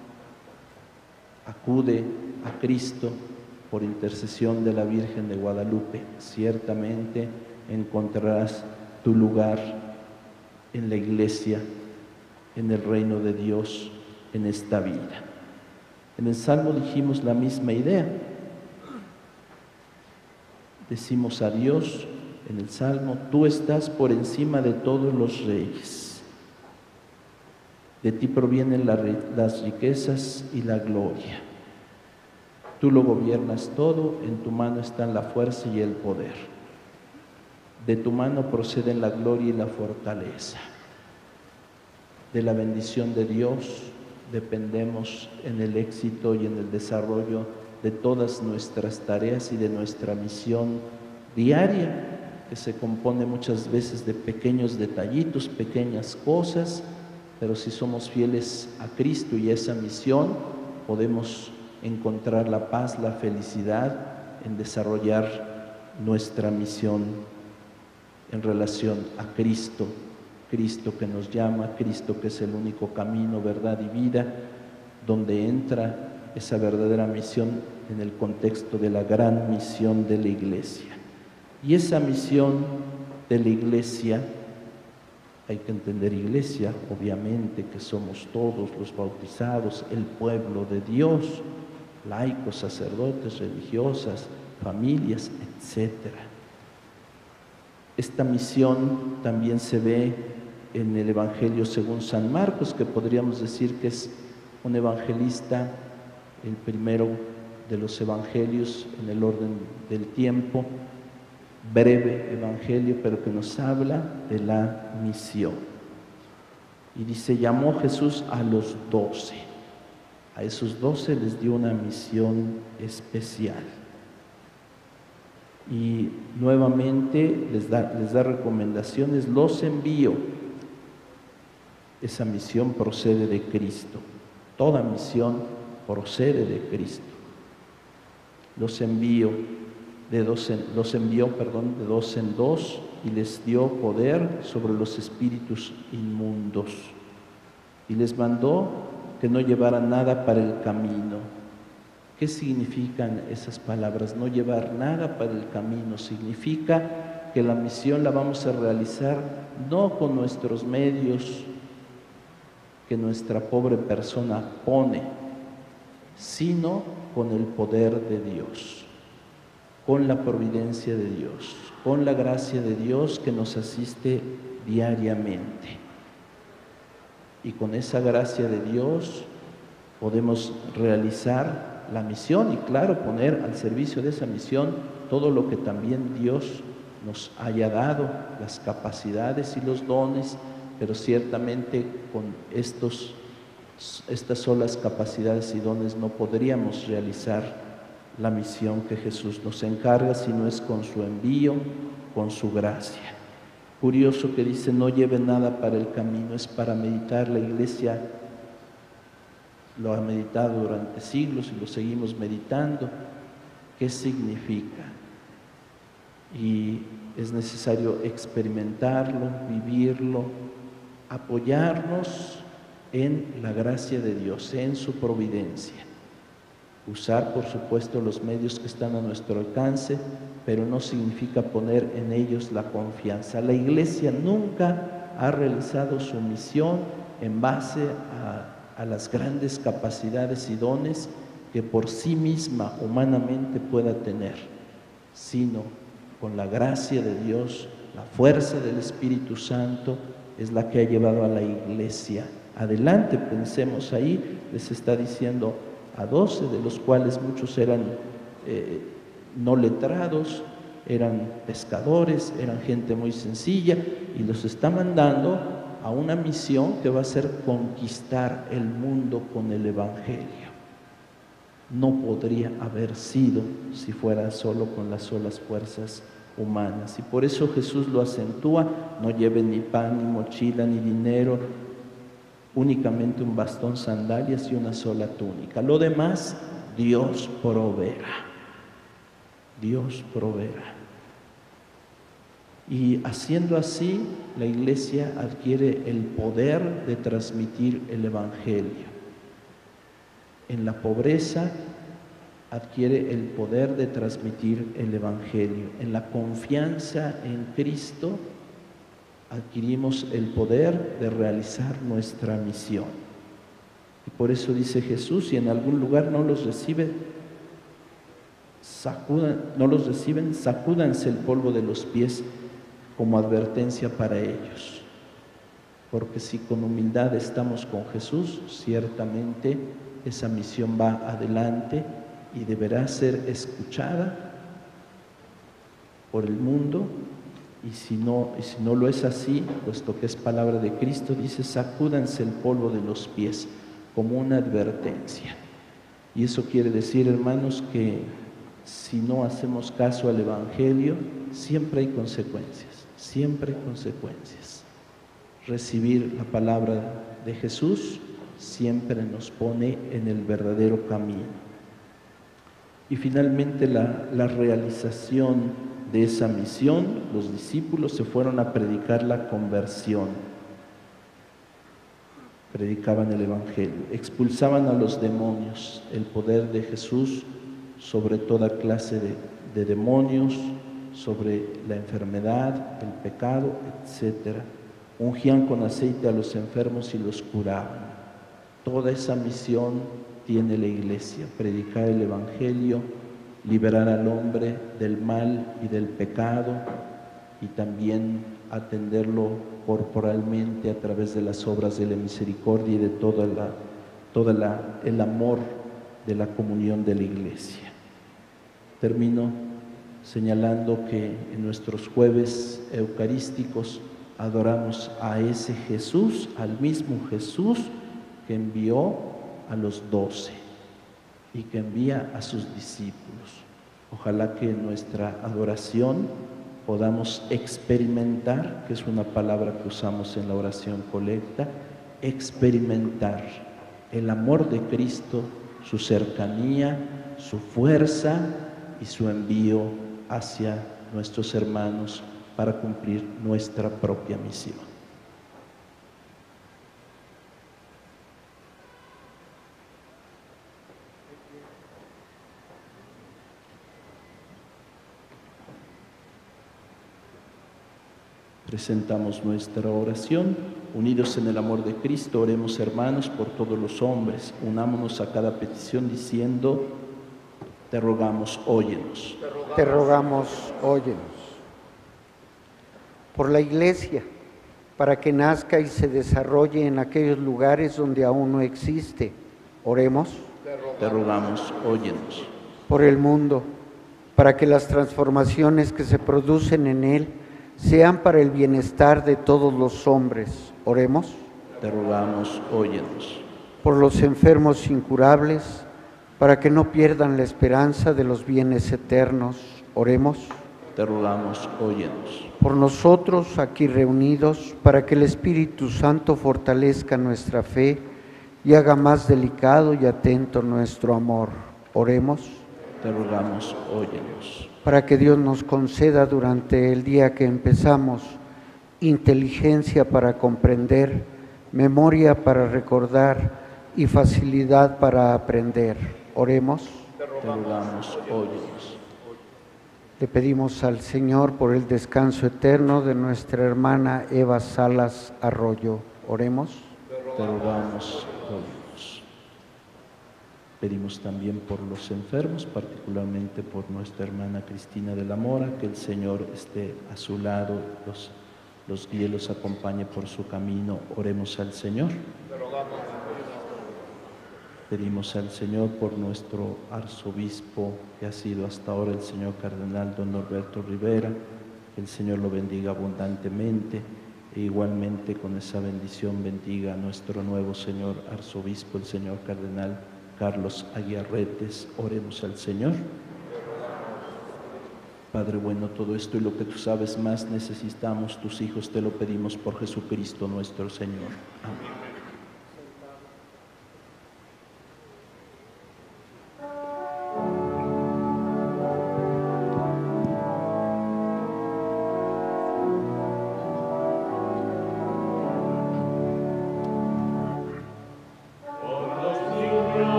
acude a Cristo por intercesión de la Virgen de Guadalupe. Ciertamente encontrarás tu lugar en la iglesia, en el reino de Dios, en esta vida. En el Salmo dijimos la misma idea. Decimos a Dios en el Salmo: tú estás por encima de todos los reyes. De ti provienen la, las riquezas y la gloria. Tú lo gobiernas todo, en tu mano están la fuerza y el poder. De tu mano proceden la gloria y la fortaleza. De la bendición de Dios dependemos en el éxito y en el desarrollo de todas nuestras tareas y de nuestra misión diaria, que se compone muchas veces de pequeños detallitos, pequeñas cosas, pero si somos fieles a Cristo y a esa misión, podemos encontrar la paz, la felicidad en desarrollar nuestra misión en relación a Cristo, Cristo que nos llama, Cristo que es el único camino, verdad y vida, donde entra esa verdadera misión en el contexto de la gran misión de la Iglesia. Y esa misión de la Iglesia, hay que entender Iglesia, obviamente que somos todos los bautizados, el pueblo de Dios, laicos, sacerdotes, religiosas, familias, etcétera. Esta misión también se ve en el Evangelio según San Marcos, que podríamos decir que es un evangelista, el primero de los evangelios en el orden del tiempo, breve evangelio, pero que nos habla de la misión. Y dice, llamó Jesús a los doce. A esos doce les dio una misión especial. Y nuevamente les da, les da recomendaciones, los envío. Esa misión procede de Cristo. Toda misión procede de Cristo. Los envío de dos en, los envió, perdón, de dos en dos y les dio poder sobre los espíritus inmundos. Y les mandó que no llevaran nada para el camino. ¿Qué significan esas palabras? No llevar nada para el camino. Significa que la misión la vamos a realizar no con nuestros medios que nuestra pobre persona pone, sino con el poder de Dios, con la providencia de Dios, con la gracia de Dios que nos asiste diariamente. Y con esa gracia de Dios podemos realizar la misión y, claro, poner al servicio de esa misión todo lo que también Dios nos haya dado, las capacidades y los dones, pero ciertamente con estos, estas solas capacidades y dones no podríamos realizar la misión que Jesús nos encarga si no es con su envío, con su gracia. Curioso que dice, no lleve nada para el camino, es para meditar. La Iglesia lo ha meditado durante siglos y lo seguimos meditando. ¿Qué significa? Y es necesario experimentarlo, vivirlo, apoyarnos en la gracia de Dios, en su providencia. Usar, por supuesto, los medios que están a nuestro alcance, pero no significa poner en ellos la confianza. La Iglesia nunca ha realizado su misión en base a, a las grandes capacidades y dones que por sí misma humanamente pueda tener, sino con la gracia de Dios, la fuerza del Espíritu Santo es la que ha llevado a la Iglesia adelante. Pensemos ahí, les está diciendo a doce, de los cuales muchos eran eh, no letrados, eran pescadores, eran gente muy sencilla, y los está mandando a una misión que va a ser conquistar el mundo con el Evangelio. No podría haber sido si fuera solo con las solas fuerzas humanas, y por eso Jesús lo acentúa: no lleven ni pan, ni mochila, ni dinero, únicamente un bastón, sandalias y una sola túnica. Lo demás, Dios proveerá. Dios proveerá. Y haciendo así, la Iglesia adquiere el poder de transmitir el Evangelio. En la pobreza adquiere el poder de transmitir el Evangelio. En la confianza en Cristo adquirimos el poder de realizar nuestra misión. Y por eso dice Jesús, si en algún lugar no los recibe, sacudan, no los reciben, sacúdanse el polvo de los pies como advertencia para ellos. Porque si con humildad estamos con Jesús, ciertamente esa misión va adelante y deberá ser escuchada por el mundo. Y si no, y si no lo es así, puesto que es palabra de Cristo, dice, sacúdanse el polvo de los pies, como una advertencia. Y eso quiere decir, hermanos, que si no hacemos caso al Evangelio, siempre hay consecuencias, siempre hay consecuencias. Recibir la palabra de Jesús siempre nos pone en el verdadero camino. Y finalmente la, la realización de esa misión, los discípulos se fueron a predicar la conversión. Predicaban el Evangelio, expulsaban a los demonios, el poder de Jesús sobre toda clase de, de demonios, sobre la enfermedad, el pecado, etcétera. Ungían con aceite a los enfermos y los curaban. Toda esa misión tiene la Iglesia: predicar el Evangelio, liberar al hombre del mal y del pecado, y también atenderlo corporalmente a través de las obras de la misericordia y de toda la, toda la, el amor de la comunión de la Iglesia. Termino señalando que en nuestros jueves eucarísticos adoramos a ese Jesús, al mismo Jesús que envió a los doce y que envía a sus discípulos. Ojalá que en nuestra adoración podamos experimentar, que es una palabra que usamos en la oración colecta, experimentar el amor de Cristo, su cercanía, su fuerza y su envío hacia nuestros hermanos para cumplir nuestra propia misión. Presentamos nuestra oración. Unidos en el amor de Cristo, oremos, hermanos, por todos los hombres. Unámonos a cada petición diciendo: te rogamos, óyenos. Te rogamos, óyenos. Por la Iglesia, para que nazca y se desarrolle en aquellos lugares donde aún no existe, oremos. Te rogamos, óyenos. Por el mundo, para que las transformaciones que se producen en él sean para el bienestar de todos los hombres, oremos. Te rogamos, óyenos. Por los enfermos incurables, para que no pierdan la esperanza de los bienes eternos, oremos. Te rogamos, óyenos. Por nosotros aquí reunidos, para que el Espíritu Santo fortalezca nuestra fe y haga más delicado y atento nuestro amor, oremos. Te rogamos, óyenos. Para que Dios nos conceda durante el día que empezamos inteligencia para comprender, memoria para recordar y facilidad para aprender. Oremos. Te rogamos, óyenos. Le pedimos al Señor por el descanso eterno de nuestra hermana Eva Salas Arroyo. Oremos. Te rogamos, óyenos. Pedimos también por los enfermos, particularmente por nuestra hermana Cristina de la Mora, que el Señor esté a su lado, los, los guíe, los acompañe por su camino. Oremos al Señor. Pedimos al Señor por nuestro arzobispo, que ha sido hasta ahora el señor cardenal don Norberto Rivera, que el Señor lo bendiga abundantemente, e igualmente con esa bendición bendiga a nuestro nuevo señor arzobispo, el señor cardenal Carlos Aguiarretes. Oremos al Señor. Padre bueno, todo esto y lo que tú sabes más necesitamos, tus hijos, te lo pedimos por Jesucristo nuestro Señor. Amén.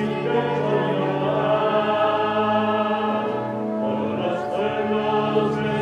Los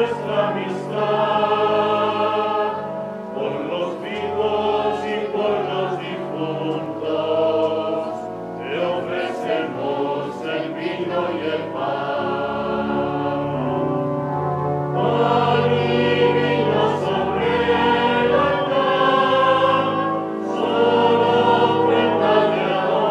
nuestra amistad, por los vivos y por los difuntos, te ofrecemos el vino y el pan. Pan y vino sobre el altar, solo ofrenda de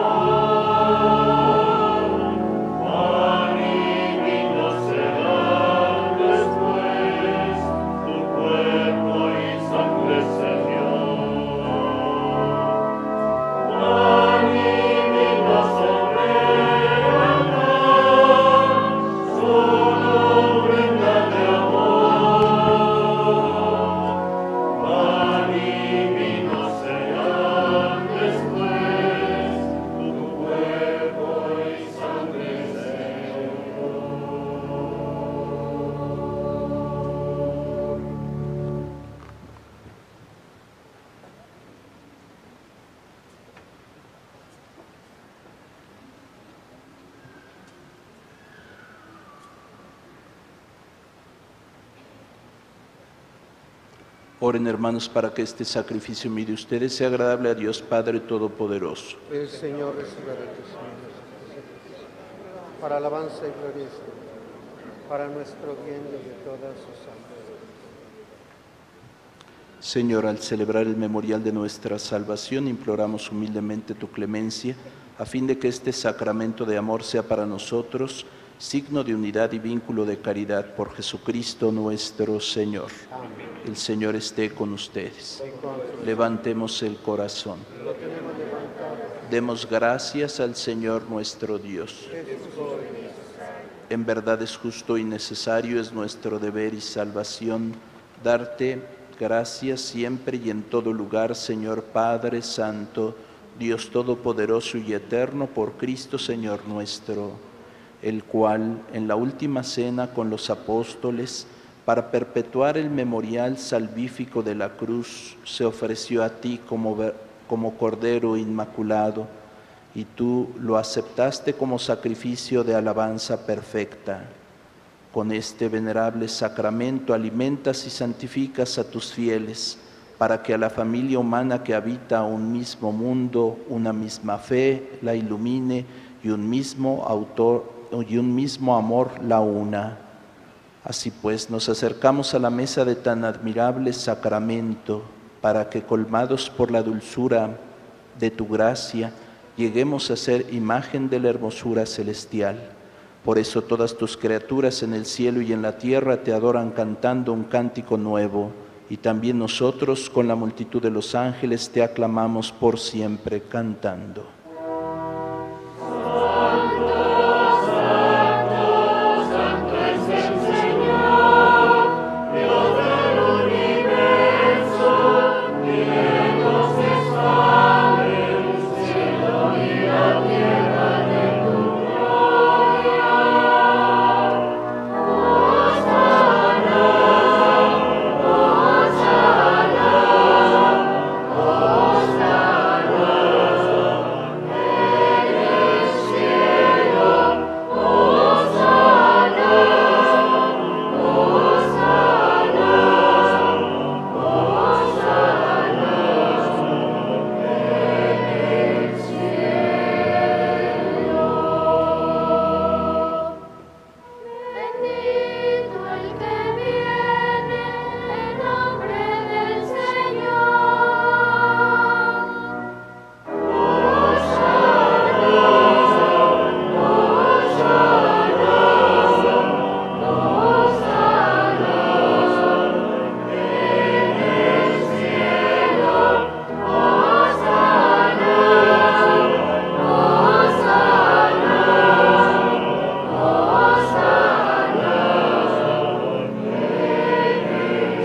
amor. Pan y vino serán después tu cuerpo y sangre, Señor. Pan y vino sobre el altar, solo ofrenda de amor. Pan y vino serán después tu cuerpo y sangre, Señor. Oren, hermanos, para que este sacrificio mío de ustedes sea agradable a Dios Padre Todopoderoso. El Señor reciba de tus manos para alabanza y gloria de su nombre, para nuestro bien y de toda su santa. Señor, al celebrar el memorial de nuestra salvación, imploramos humildemente tu clemencia, a fin de que este sacramento de amor sea para nosotros signo de unidad y vínculo de caridad por Jesucristo nuestro Señor. Amén. El Señor esté con ustedes. Y con su- Levantemos el corazón. Lo tenemos levantado. Demos gracias al Señor nuestro Dios. Es justo y necesario. En verdad es justo y necesario, es nuestro deber y salvación, darte gracias siempre y en todo lugar, Señor Padre Santo, Dios Todopoderoso y Eterno, por Cristo Señor nuestro, el cual en la última cena con los apóstoles, para perpetuar el memorial salvífico de la cruz, se ofreció a ti como, ver- como Cordero Inmaculado, y tú lo aceptaste como sacrificio de alabanza perfecta. Con este venerable sacramento alimentas y santificas a tus fieles, para que a la familia humana que habita un mismo mundo, una misma fe, la ilumine y un mismo autor y un mismo amor la una. Así pues, nos acercamos a la mesa de tan admirable sacramento, para que, colmados por la dulzura de tu gracia, lleguemos a ser imagen de la hermosura celestial. Por eso todas tus criaturas en el cielo y en la tierra te adoran cantando un cántico nuevo, y también nosotros con la multitud de los ángeles te aclamamos por siempre cantando. Bendito el que viene en nombre del Señor. Hosanna, Hosanna, Hosanna en el cielo. Hosanna, Hosanna, Hosanna en el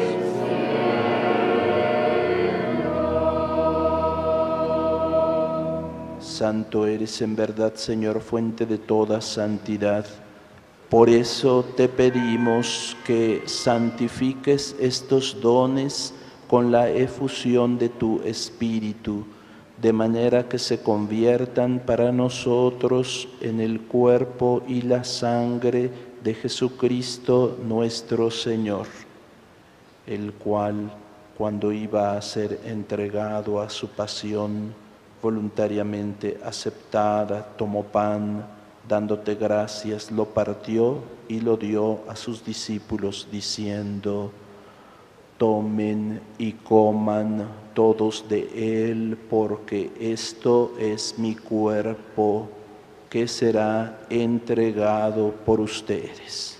cielo. Santo eres en verdad, Señor, fuente de toda santidad. Por eso te pedimos que santifiques estos dones con la efusión de tu Espíritu, de manera que se conviertan para nosotros en el cuerpo y la sangre de Jesucristo nuestro Señor, el cual, cuando iba a ser entregado a su pasión, voluntariamente aceptada, tomó pan, dándote gracias, lo partió y lo dio a sus discípulos, diciendo: tomen y coman todos de él, porque esto es mi cuerpo, que será entregado por ustedes.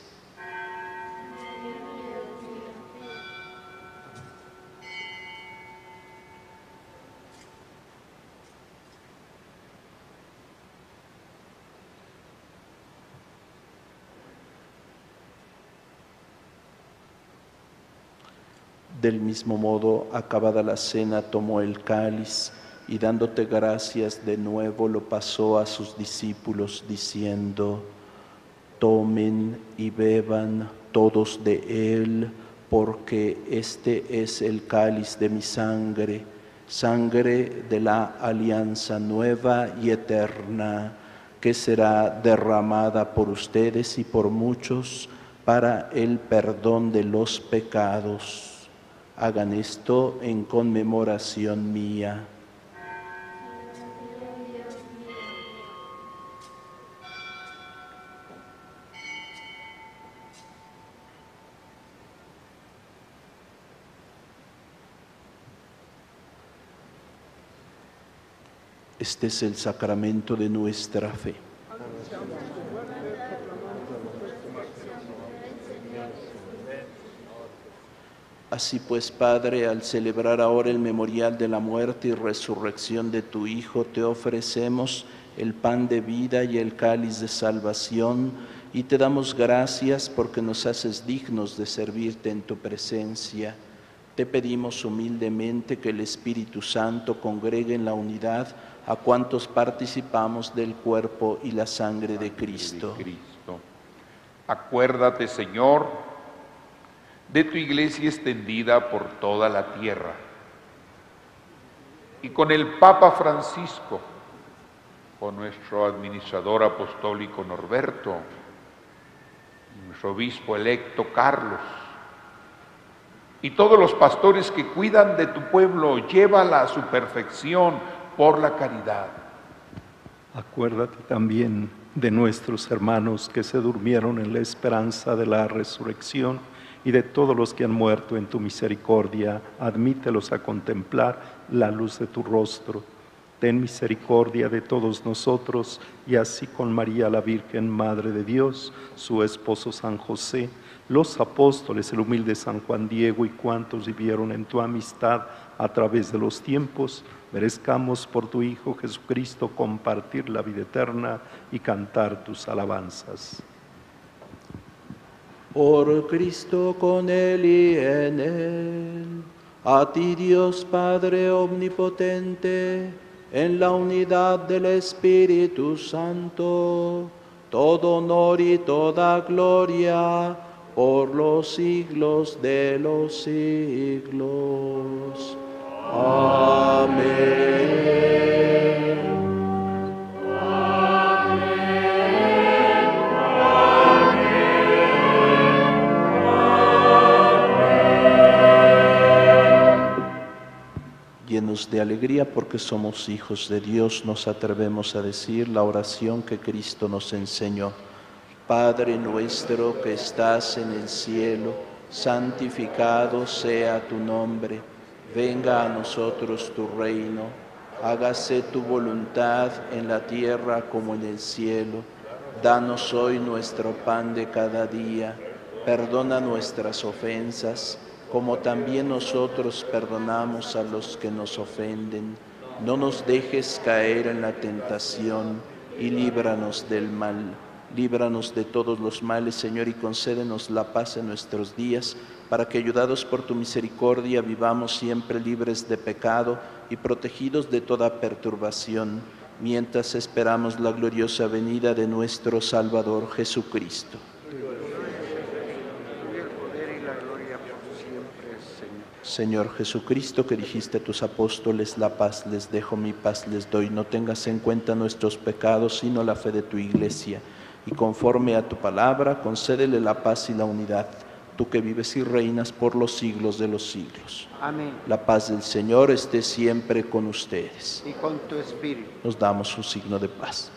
Del mismo modo, acabada la cena, tomó el cáliz y dándote gracias de nuevo lo pasó a sus discípulos, diciendo: tomen y beban todos de él, porque este es el cáliz de mi sangre, sangre de la alianza nueva y eterna, que será derramada por ustedes y por muchos para el perdón de los pecados. Hagan esto en conmemoración mía. Este es el sacramento de nuestra fe. Así pues, Padre, al celebrar ahora el memorial de la muerte y resurrección de tu Hijo, te ofrecemos el pan de vida y el cáliz de salvación, y te damos gracias porque nos haces dignos de servirte en tu presencia. Te pedimos humildemente que el Espíritu Santo congregue en la unidad a cuantos participamos del cuerpo y la sangre de Cristo. De Cristo. Acuérdate, Señor, de tu iglesia extendida por toda la tierra, y con el Papa Francisco, con nuestro administrador apostólico Norberto, nuestro obispo electo Carlos, y todos los pastores que cuidan de tu pueblo, llévala a su perfección por la caridad. Acuérdate también de nuestros hermanos que se durmieron en la esperanza de la resurrección, y de todos los que han muerto en tu misericordia, admítelos a contemplar la luz de tu rostro. Ten misericordia de todos nosotros, y así con María la Virgen, Madre de Dios, su esposo San José, los apóstoles, el humilde San Juan Diego y cuantos vivieron en tu amistad a través de los tiempos, merezcamos por tu Hijo Jesucristo compartir la vida eterna y cantar tus alabanzas. Por Cristo, con Él y en Él, a ti Dios Padre omnipotente, en la unidad del Espíritu Santo, todo honor y toda gloria por los siglos de los siglos. Amén. Llenos de alegría porque somos hijos de Dios, nos atrevemos a decir la oración que Cristo nos enseñó. Padre nuestro que estás en el cielo, santificado sea tu nombre. Venga a nosotros tu reino. Hágase tu voluntad en la tierra como en el cielo. Danos hoy nuestro pan de cada día. Perdona nuestras ofensas, como también nosotros perdonamos a los que nos ofenden. No nos dejes caer en la tentación y líbranos del mal. Líbranos de todos los males, Señor, y concédenos la paz en nuestros días, para que, ayudados por tu misericordia, vivamos siempre libres de pecado y protegidos de toda perturbación, mientras esperamos la gloriosa venida de nuestro Salvador Jesucristo. Señor Jesucristo, que dijiste a tus apóstoles, la paz les dejo, mi paz les doy. No tengas en cuenta nuestros pecados, sino la fe de tu iglesia. y conforme a tu palabra, concédele la paz y la unidad, tú que vives y reinas por los siglos de los siglos. Amén. La paz del Señor esté siempre con ustedes. Y con tu espíritu. Nos damos un signo de paz.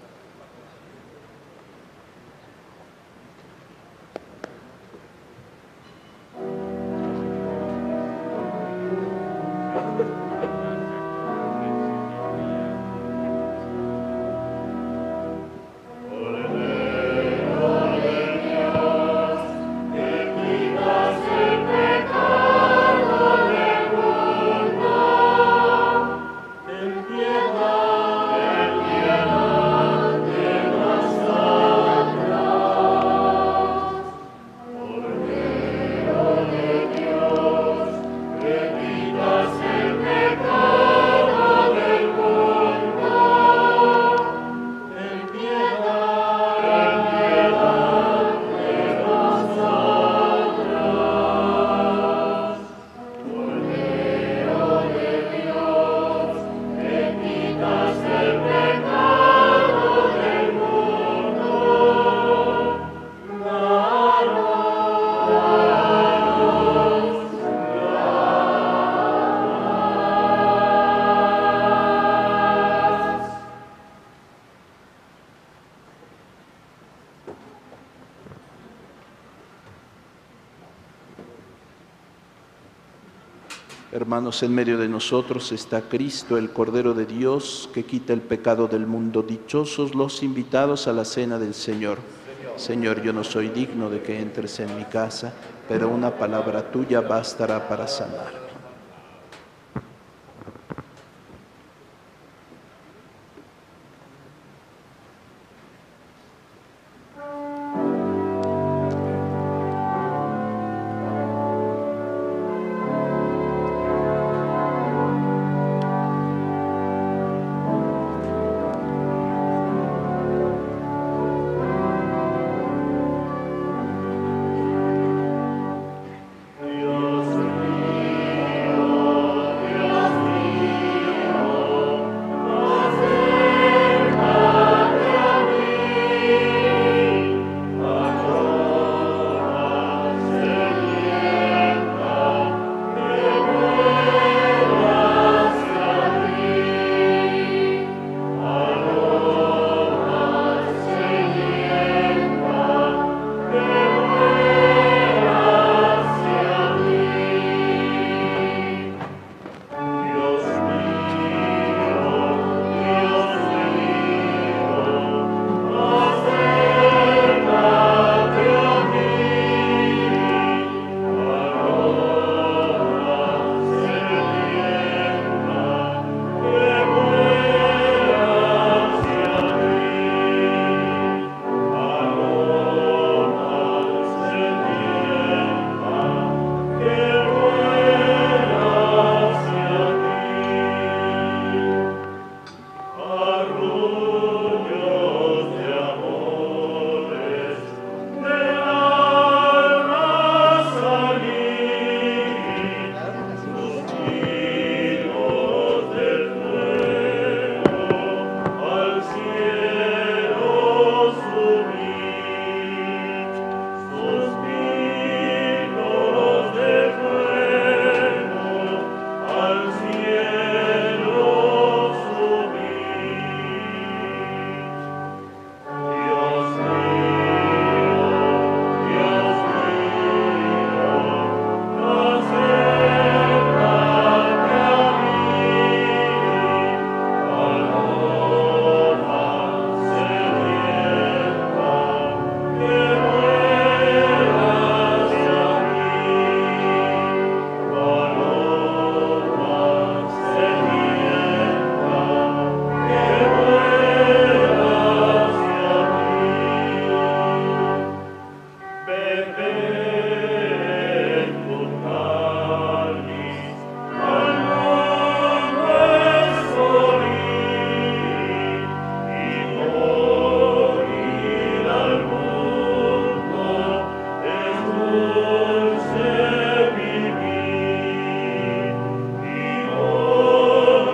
Hermanos, en medio de nosotros está Cristo, el Cordero de Dios, que quita el pecado del mundo. Dichosos los invitados a la cena del Señor. Señor, yo no soy digno de que entres en mi casa, pero una palabra tuya bastará para sanarme.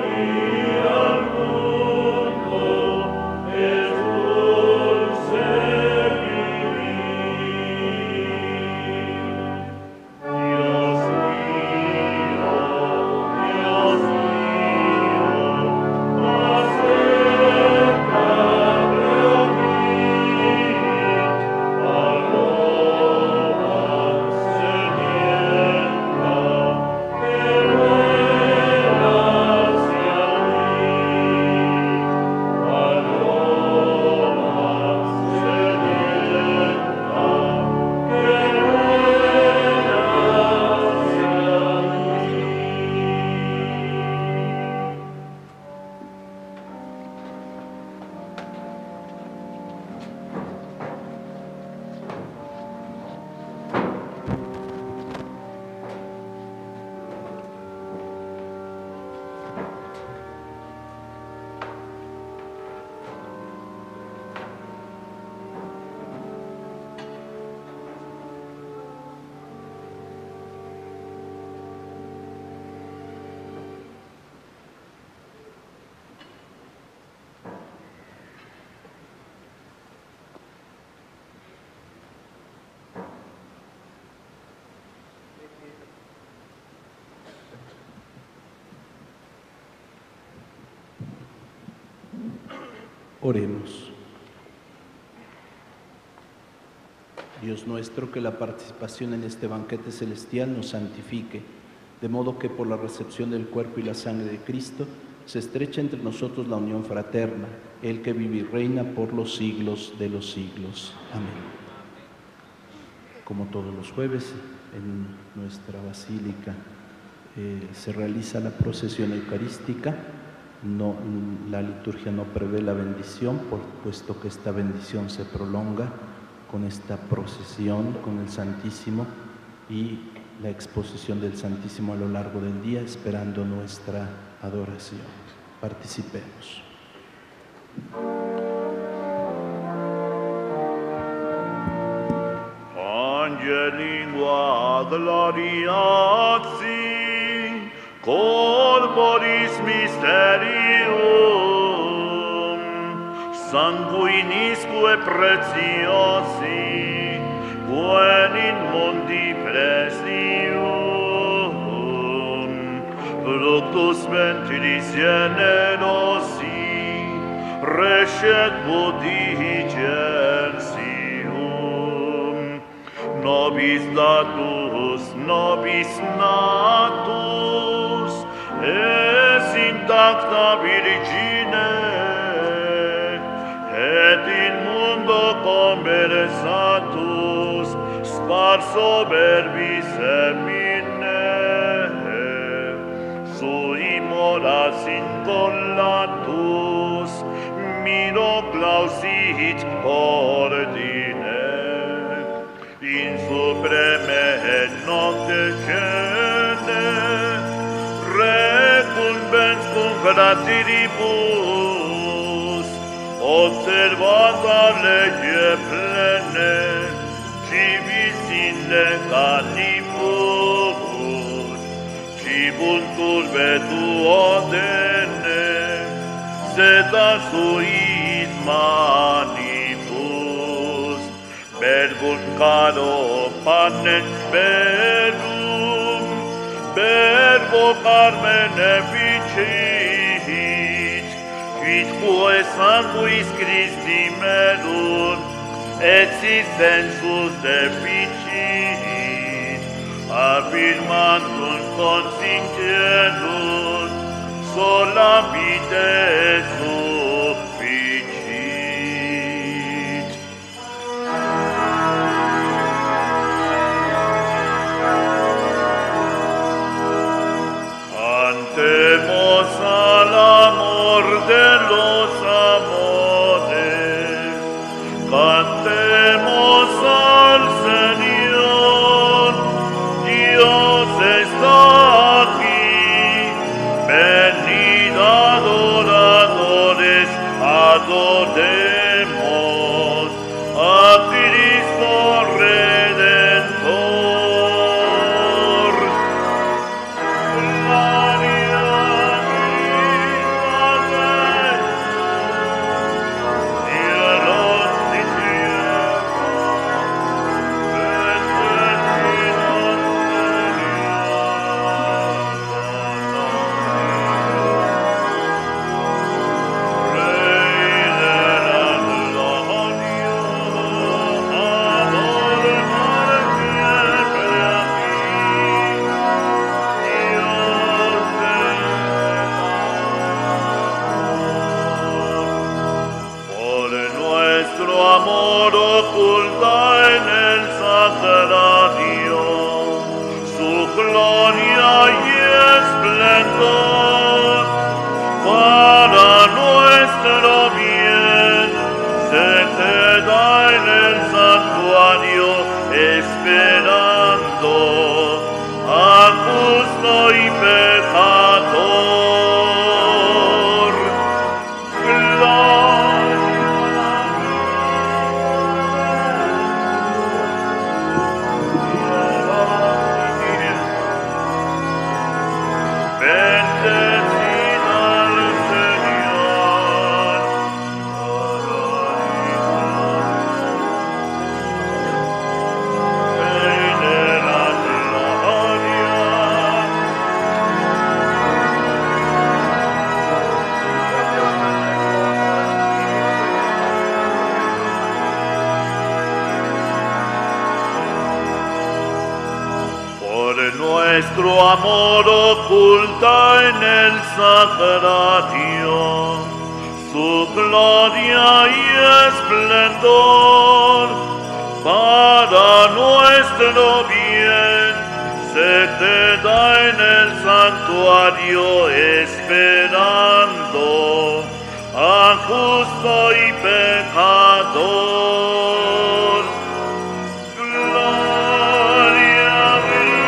Say Oremos. Dios nuestro, que la participación en este banquete celestial nos santifique, de modo que por la recepción del cuerpo y la sangre de Cristo se estrecha entre nosotros la unión fraterna, Él que vive y reina por los siglos de los siglos. Amén. Como todos los jueves, en nuestra basílica eh, se realiza la procesión eucarística. No, la liturgia no prevé la bendición, por, puesto que esta bendición se prolonga con esta procesión, con el Santísimo y la exposición del Santísimo a lo largo del día, esperando nuestra adoración. Participemos. Angelingua gloriaci, corporis mysterium, sanguinisque preciosi, quem in mundi prestium, fructus ventris generosi, recet budigensium, nobis datus, nobis natus, es intacta Virgine, et in mundo conversatus, sparso verbis semine, sui moras incollatus, miro clausit ordine, in supreme nocte cene, recumbens cum fratiribus, observata lege plene, civis in lecanibus, cibuntur vetuodene, seta suis manibus, verbum caro panem verum, verbo carmen efficit, quidque sanguis Christi merunt, et si sensus deficit, affirmantum consinterunt, sola vitae sufficit. Cantemos al amor de los amores, cantemos al Señor, Dios está aquí, venid adoradores, adoremos a Cristo Redentor. Amen. nuestro amor oculta en el sagrario su gloria y esplendor. Para nuestro bien se te da en el santuario, esperando a justo y pecador. Gloria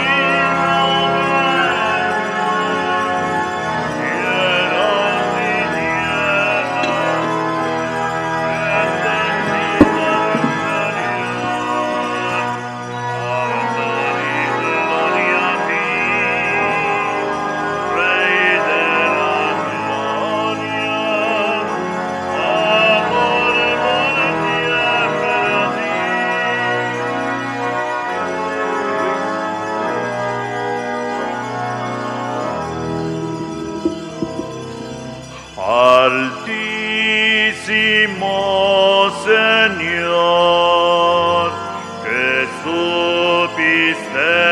Altísimo Señor, que supiste